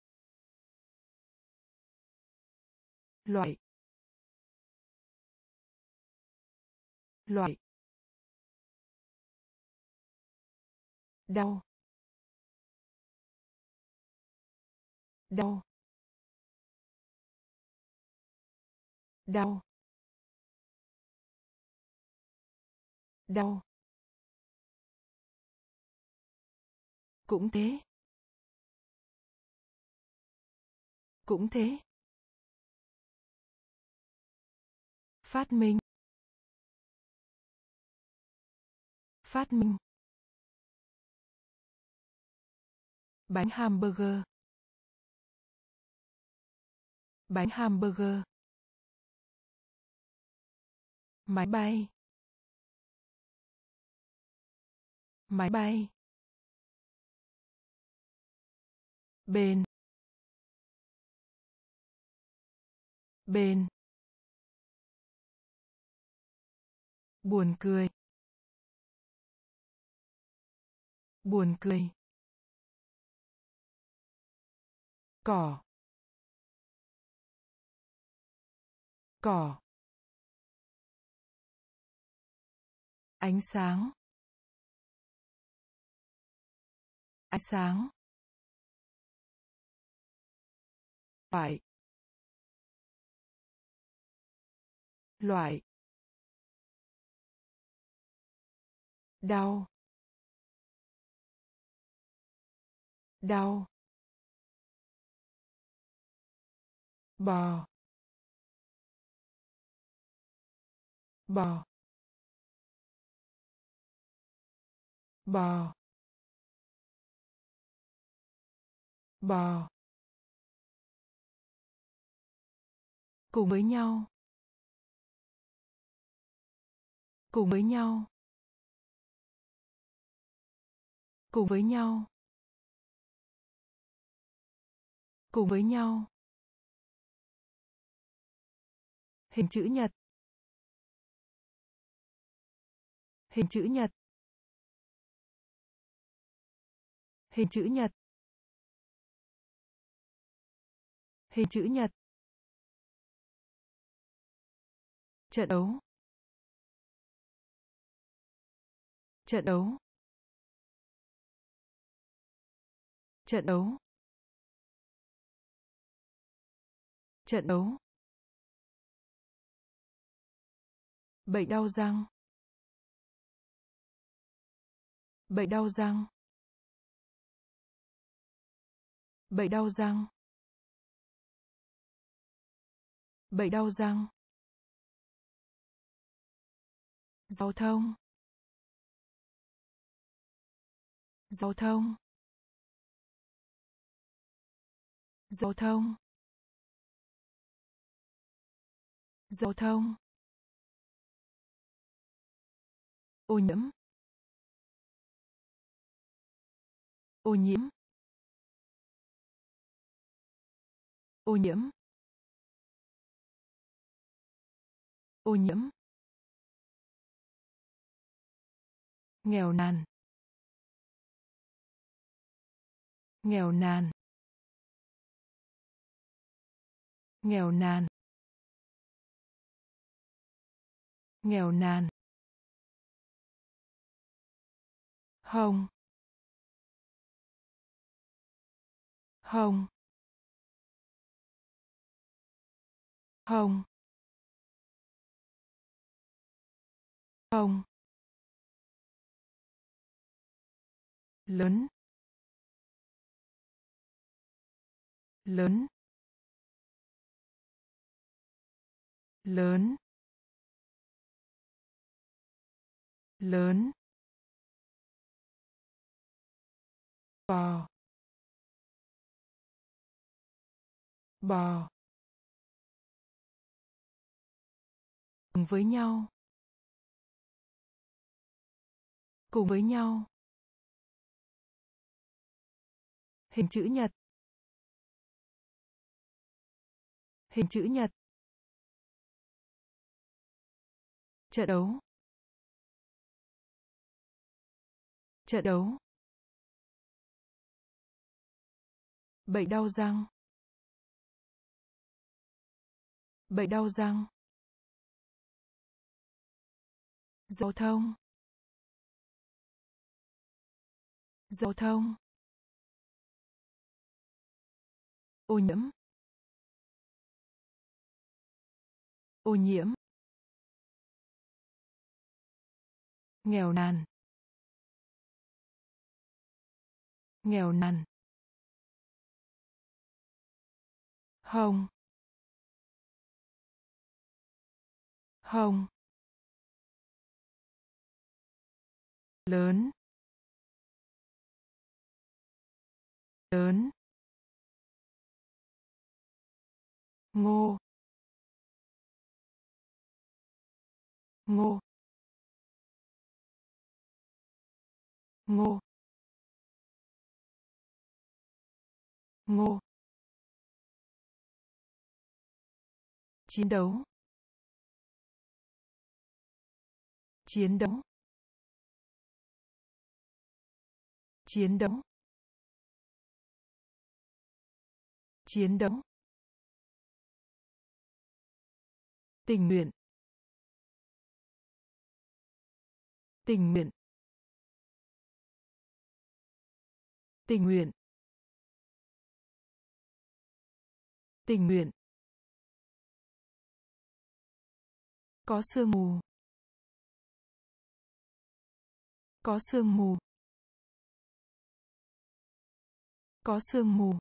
loại, loại, đau, đau, đau, đau, cũng thế, cũng thế, phát minh, phát minh, bánh hamburger, bánh hamburger, máy bay, máy bay, bên, bên, buồn cười, buồn cười, cỏ, cỏ, ánh sáng, ánh sáng, loại, loại, đau, đau, bò, bò, bò, bò, cùng với nhau, cùng với nhau, cùng với nhau, cùng với nhau, hình chữ nhật, hình chữ nhật, hình chữ nhật, hình chữ nhật, trận đấu, trận đấu, trận đấu, trận đấu, bệnh đau răng, bệnh đau răng, bệnh đau răng, bệnh đau răng, giao thông, giao thông, giao thông, giao thông, ô nhiễm, ô nhiễm, ô nhiễm, ô nhiễm, nghèo nàn, nghèo nàn, nghèo nàn, nghèo nàn, hồng, hồng, hồng, hồng, lớn, lớn, lớn, lớn, bò, bò, cùng với nhau, cùng với nhau, hình chữ nhật, hình chữ nhật, trận đấu, trận đấu, bệnh đau răng, bệnh đau răng, giao thông, giao thông, ô nhiễm, ô nhiễm, nghèo nàn, nghèo nàn, hồng, hồng, lớn, lớn, ngô, ngô, ngô, ngô, chiến đấu, chiến đấu, chiến đấu, chiến đấu, tình nguyện, tình nguyện, tình nguyện, tình nguyện, có sương mù, có sương mù, có sương mù,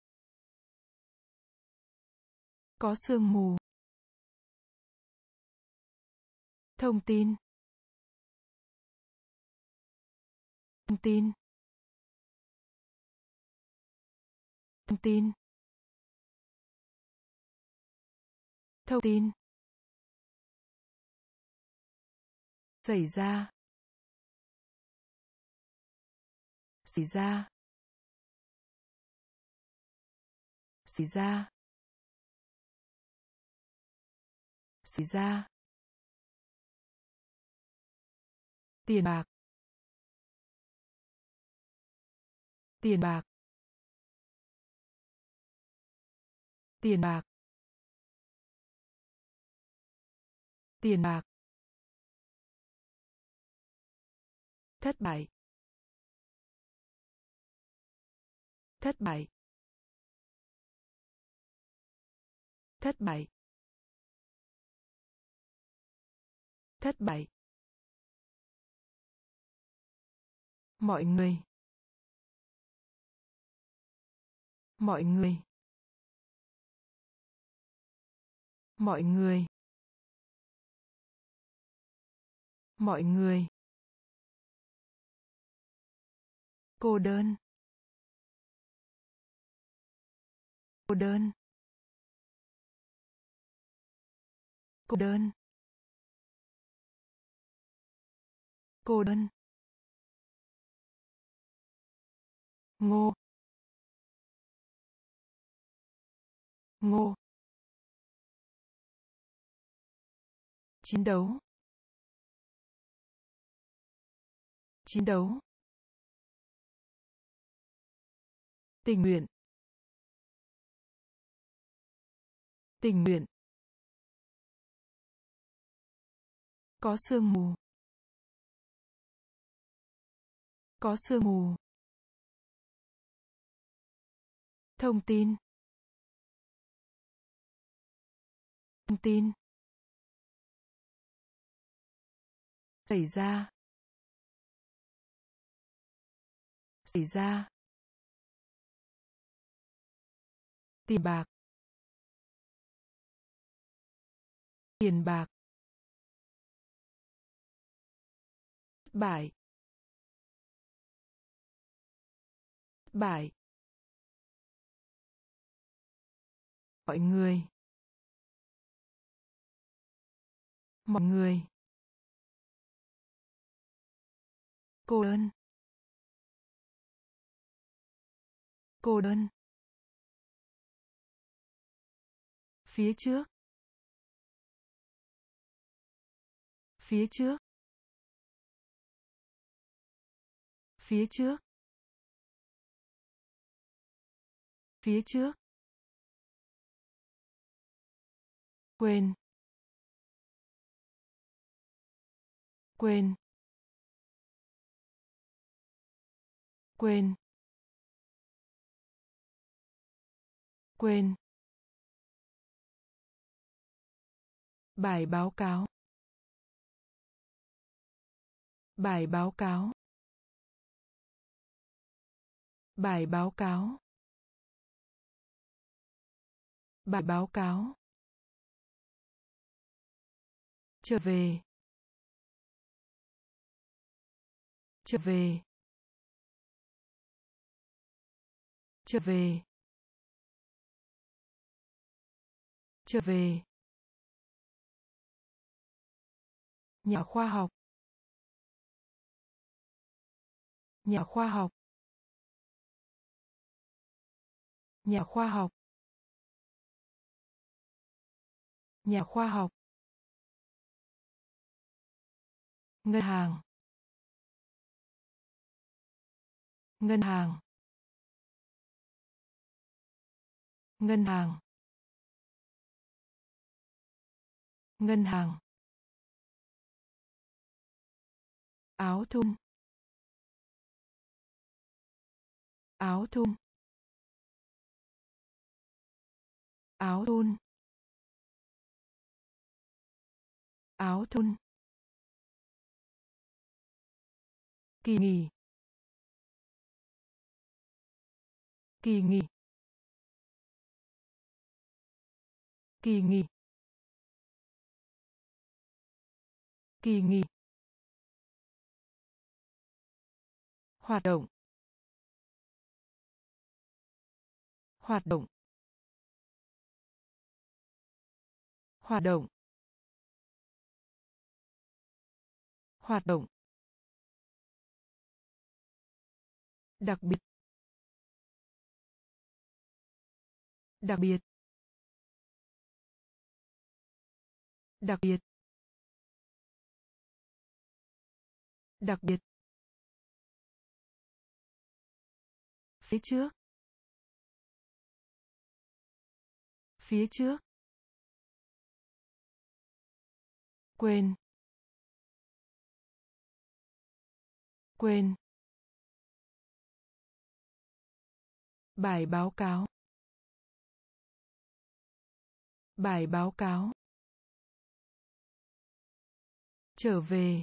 có sương mù, thông tin, thông tin, thông tin, thông tin, xảy ra, xảy ra, xảy ra, xảy ra, tiền bạc, tiền bạc, tiền bạc, tiền bạc, thất bại, thất bại, thất bại, thất bại, mọi người, mọi người, mọi người, mọi người, cô đơn, cô đơn, cô đơn, cô đơn, ngô, ngô, chiến đấu, chiến đấu, tình nguyện, tình nguyện, có sương mù, có sương mù, thông tin, thông tin, xảy ra, xảy ra, tiền bạc, tiền bạc, thất bại, thất bại, mọi người, mọi người, cô đơn, cô đơn, phía trước, phía trước, phía trước, phía trước, quên, quên, quên, quên, bài báo cáo, bài báo cáo, bài báo cáo, bài báo cáo, trở về, trở về, trở về, trở về, nhà khoa học, nhà khoa học, nhà khoa học, nhà khoa học, ngân hàng, ngân hàng, ngân hàng, ngân hàng, áo thun, áo thun, áo thun, áo thun, kỳ nghỉ, kỳ nghỉ, kỳ nghỉ, kỳ nghỉ, hoạt động, hoạt động, hoạt động, hoạt động, đặc biệt, đặc biệt, đặc biệt, đặc biệt, phía trước, phía trước, quên, quên, bài báo cáo, bài báo cáo, trở về,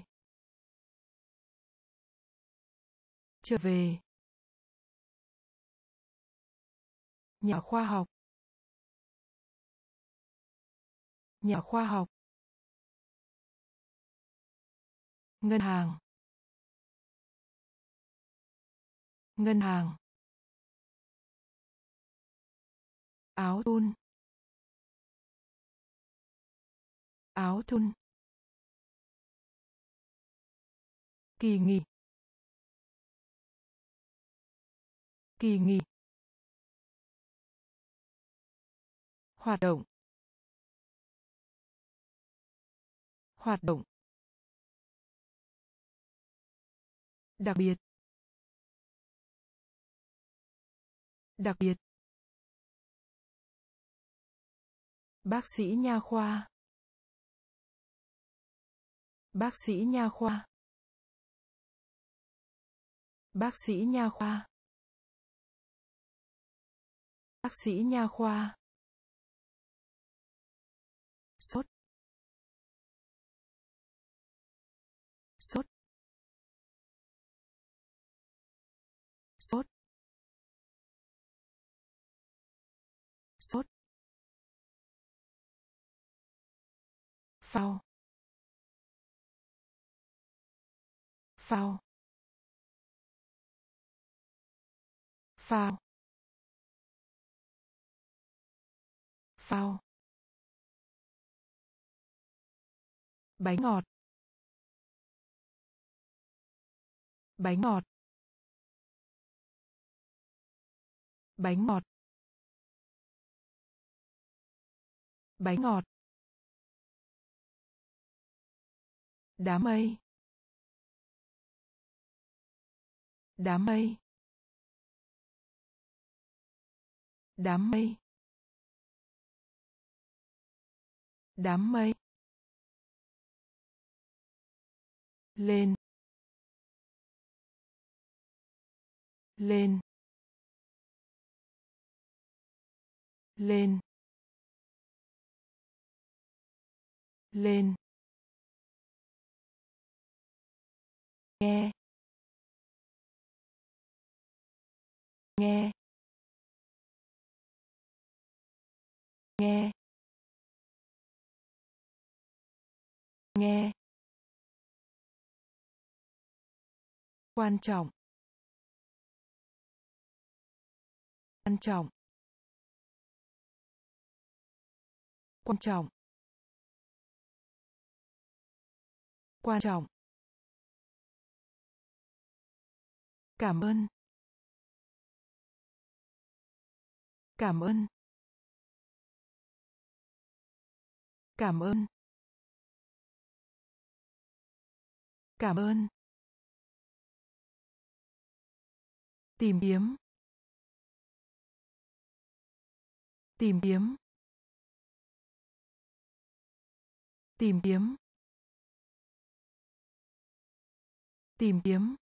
trở về, nhà khoa học, nhà khoa học, ngân hàng, ngân hàng, áo thun, áo thun, kỳ nghỉ, kỳ nghỉ, hoạt động, hoạt động, đặc biệt, đặc biệt, bác sĩ nha khoa, bác sĩ nha khoa, bác sĩ nha khoa, bác sĩ nha khoa, sốt, sốt, sốt, sốt, phao, phao, phao, phao, bánh ngọt, bánh ngọt, bánh ngọt, bánh ngọt, đám mây, đám mây, đám mây, đám mây, lên, lên, lên, lên, nghe, nghe, nghe, nghe, quan trọng, quan trọng, quan trọng, quan trọng, cảm ơn, cảm ơn, cảm ơn, cảm ơn, tìm kiếm, tìm kiếm, tìm kiếm, tìm kiếm,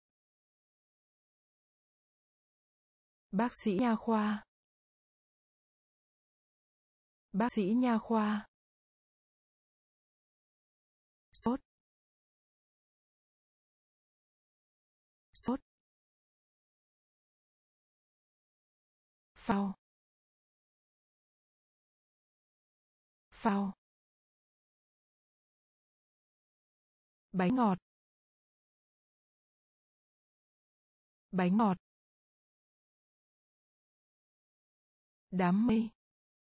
bác sĩ nha khoa, bác sĩ nha khoa, sốt, sốt, phao, phao, bánh ngọt, bánh ngọt, đám mây,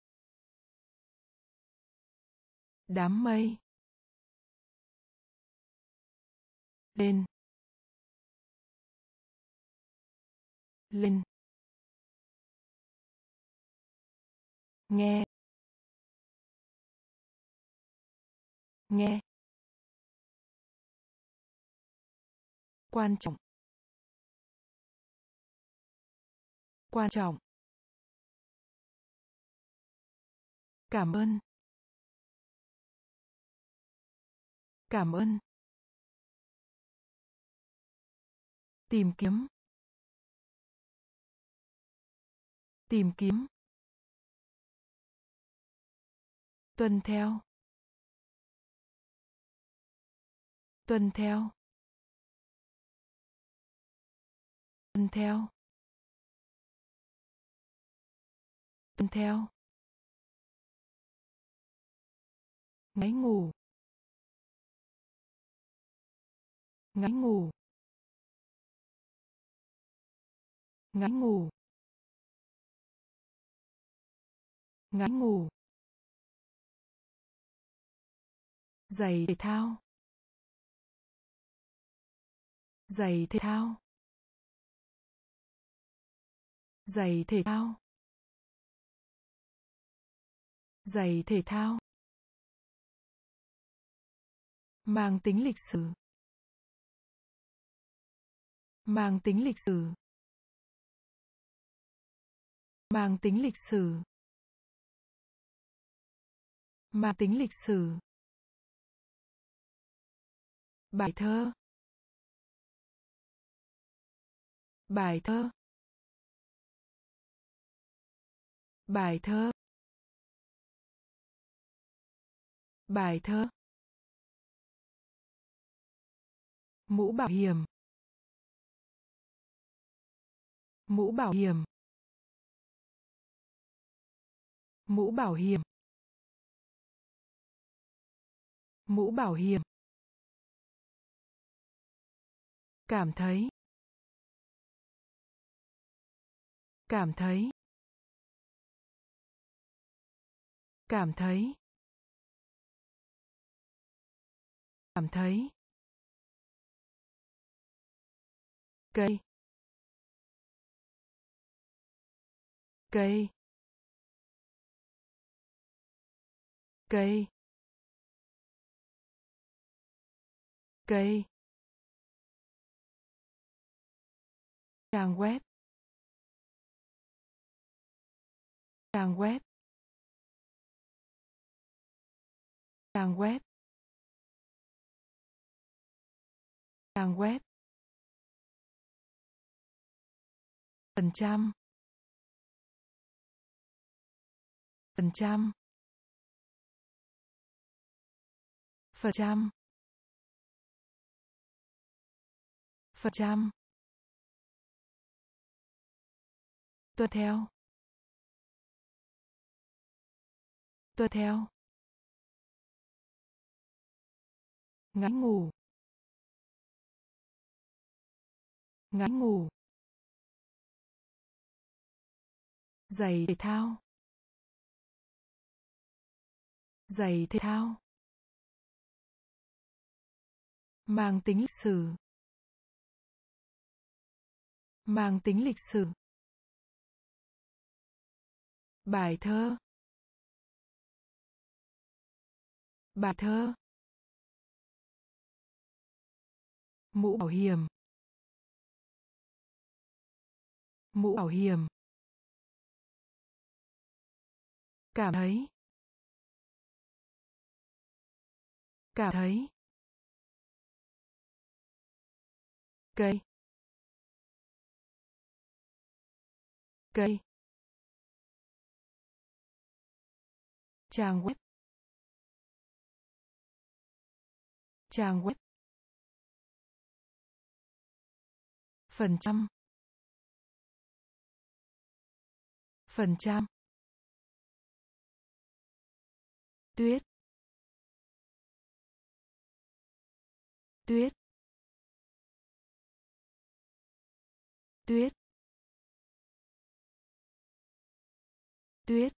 đám mây, lên, lên, nghe, nghe, quan trọng, quan trọng, cảm ơn, cảm ơn, tìm kiếm, tìm kiếm, tuân theo, tuân theo, tuân theo, tuân theo, ngáy ngủ, ngáy ngủ, ngáy ngủ, ngáy ngủ, giày thể thao, giày thể thao, giày thể thao, giày thể thao, mang tính lịch sử, mang tính lịch sử, mang tính lịch sử, mang tính lịch sử, bài thơ, bài thơ, bài thơ, Bài thơ. Mũ bảo hiểm. Mũ bảo hiểm. Mũ bảo hiểm. Mũ bảo hiểm. Cảm thấy. Cảm thấy. Cảm thấy. Cảm thấy. Cây. Cây. Cây. Cây. Trang web. Trang web. Trang web. Trang web. Phần trăm. Phần trăm. Phần trăm. Phần trăm. Tuân theo. Tuân theo. Ngáy ngủ. Ngáy ngủ. Giày thể thao. Giày thể thao. Mang tính lịch sử. Mang tính lịch sử. Bài thơ. Bài thơ. Mũ bảo hiểm. Mũ bảo hiểm. Cảm thấy. Cảm thấy. Cây. Cây. Trang web. Trang web. Phần trăm. Phần trăm. Tuyết. Tuyết. Tuyết. Tuyết.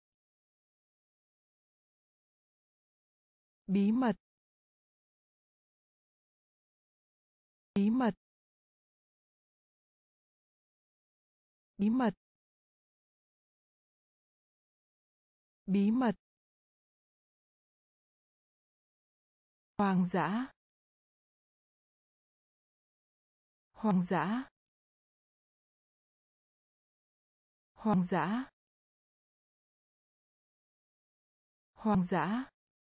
Bí mật. Bí mật. Bí mật. Bí mật. Hoang dã. Hoang dã. Hoang dã. Hoang dã.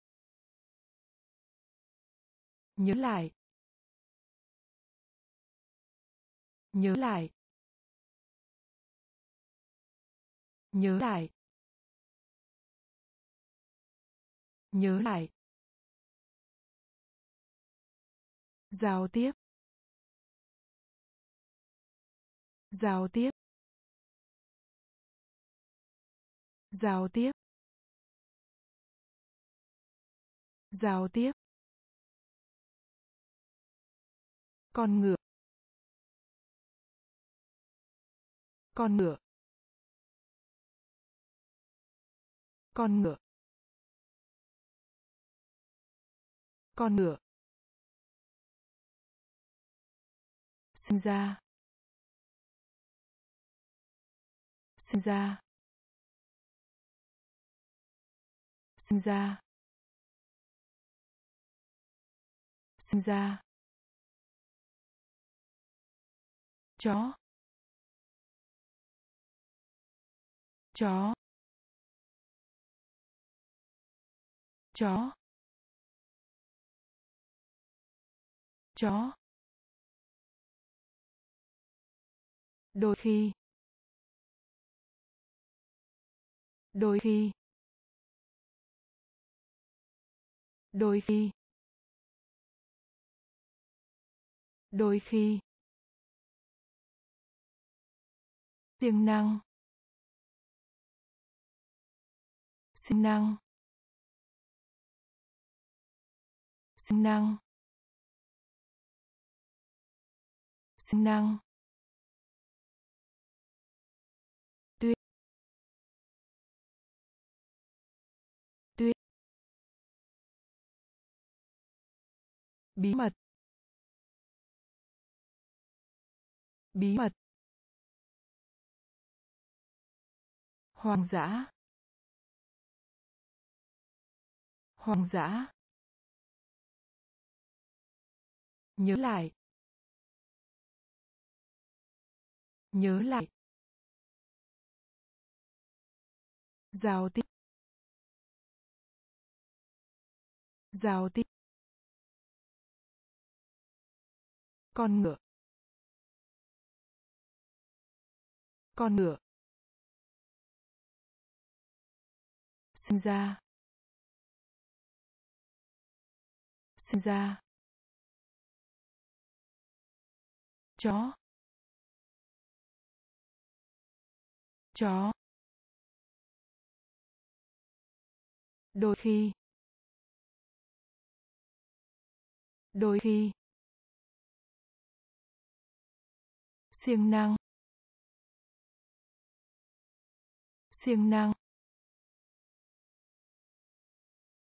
Nhớ lại. Nhớ lại. Nhớ lại. Nhớ lại. Giao tiếp. Giao tiếp. Giao tiếp. Giao tiếp. Con ngựa. Con ngựa. Con ngựa. Con ngựa. Sinh ra. Sinh ra. Sinh ra. Sinh ra. Chó. Chó. Chó. Chó. Đôi khi. Đôi khi. đôi khi đôi khi siêng năng siêng năng siêng năng siêng năng tuyết tuyết bí mật bí mật hoang dã hoang dã nhớ lại nhớ lại giao tiếp giao tiếp con ngựa con ngựa sinh ra sinh ra chó chó đôi khi đôi khi siêng năng siêng năng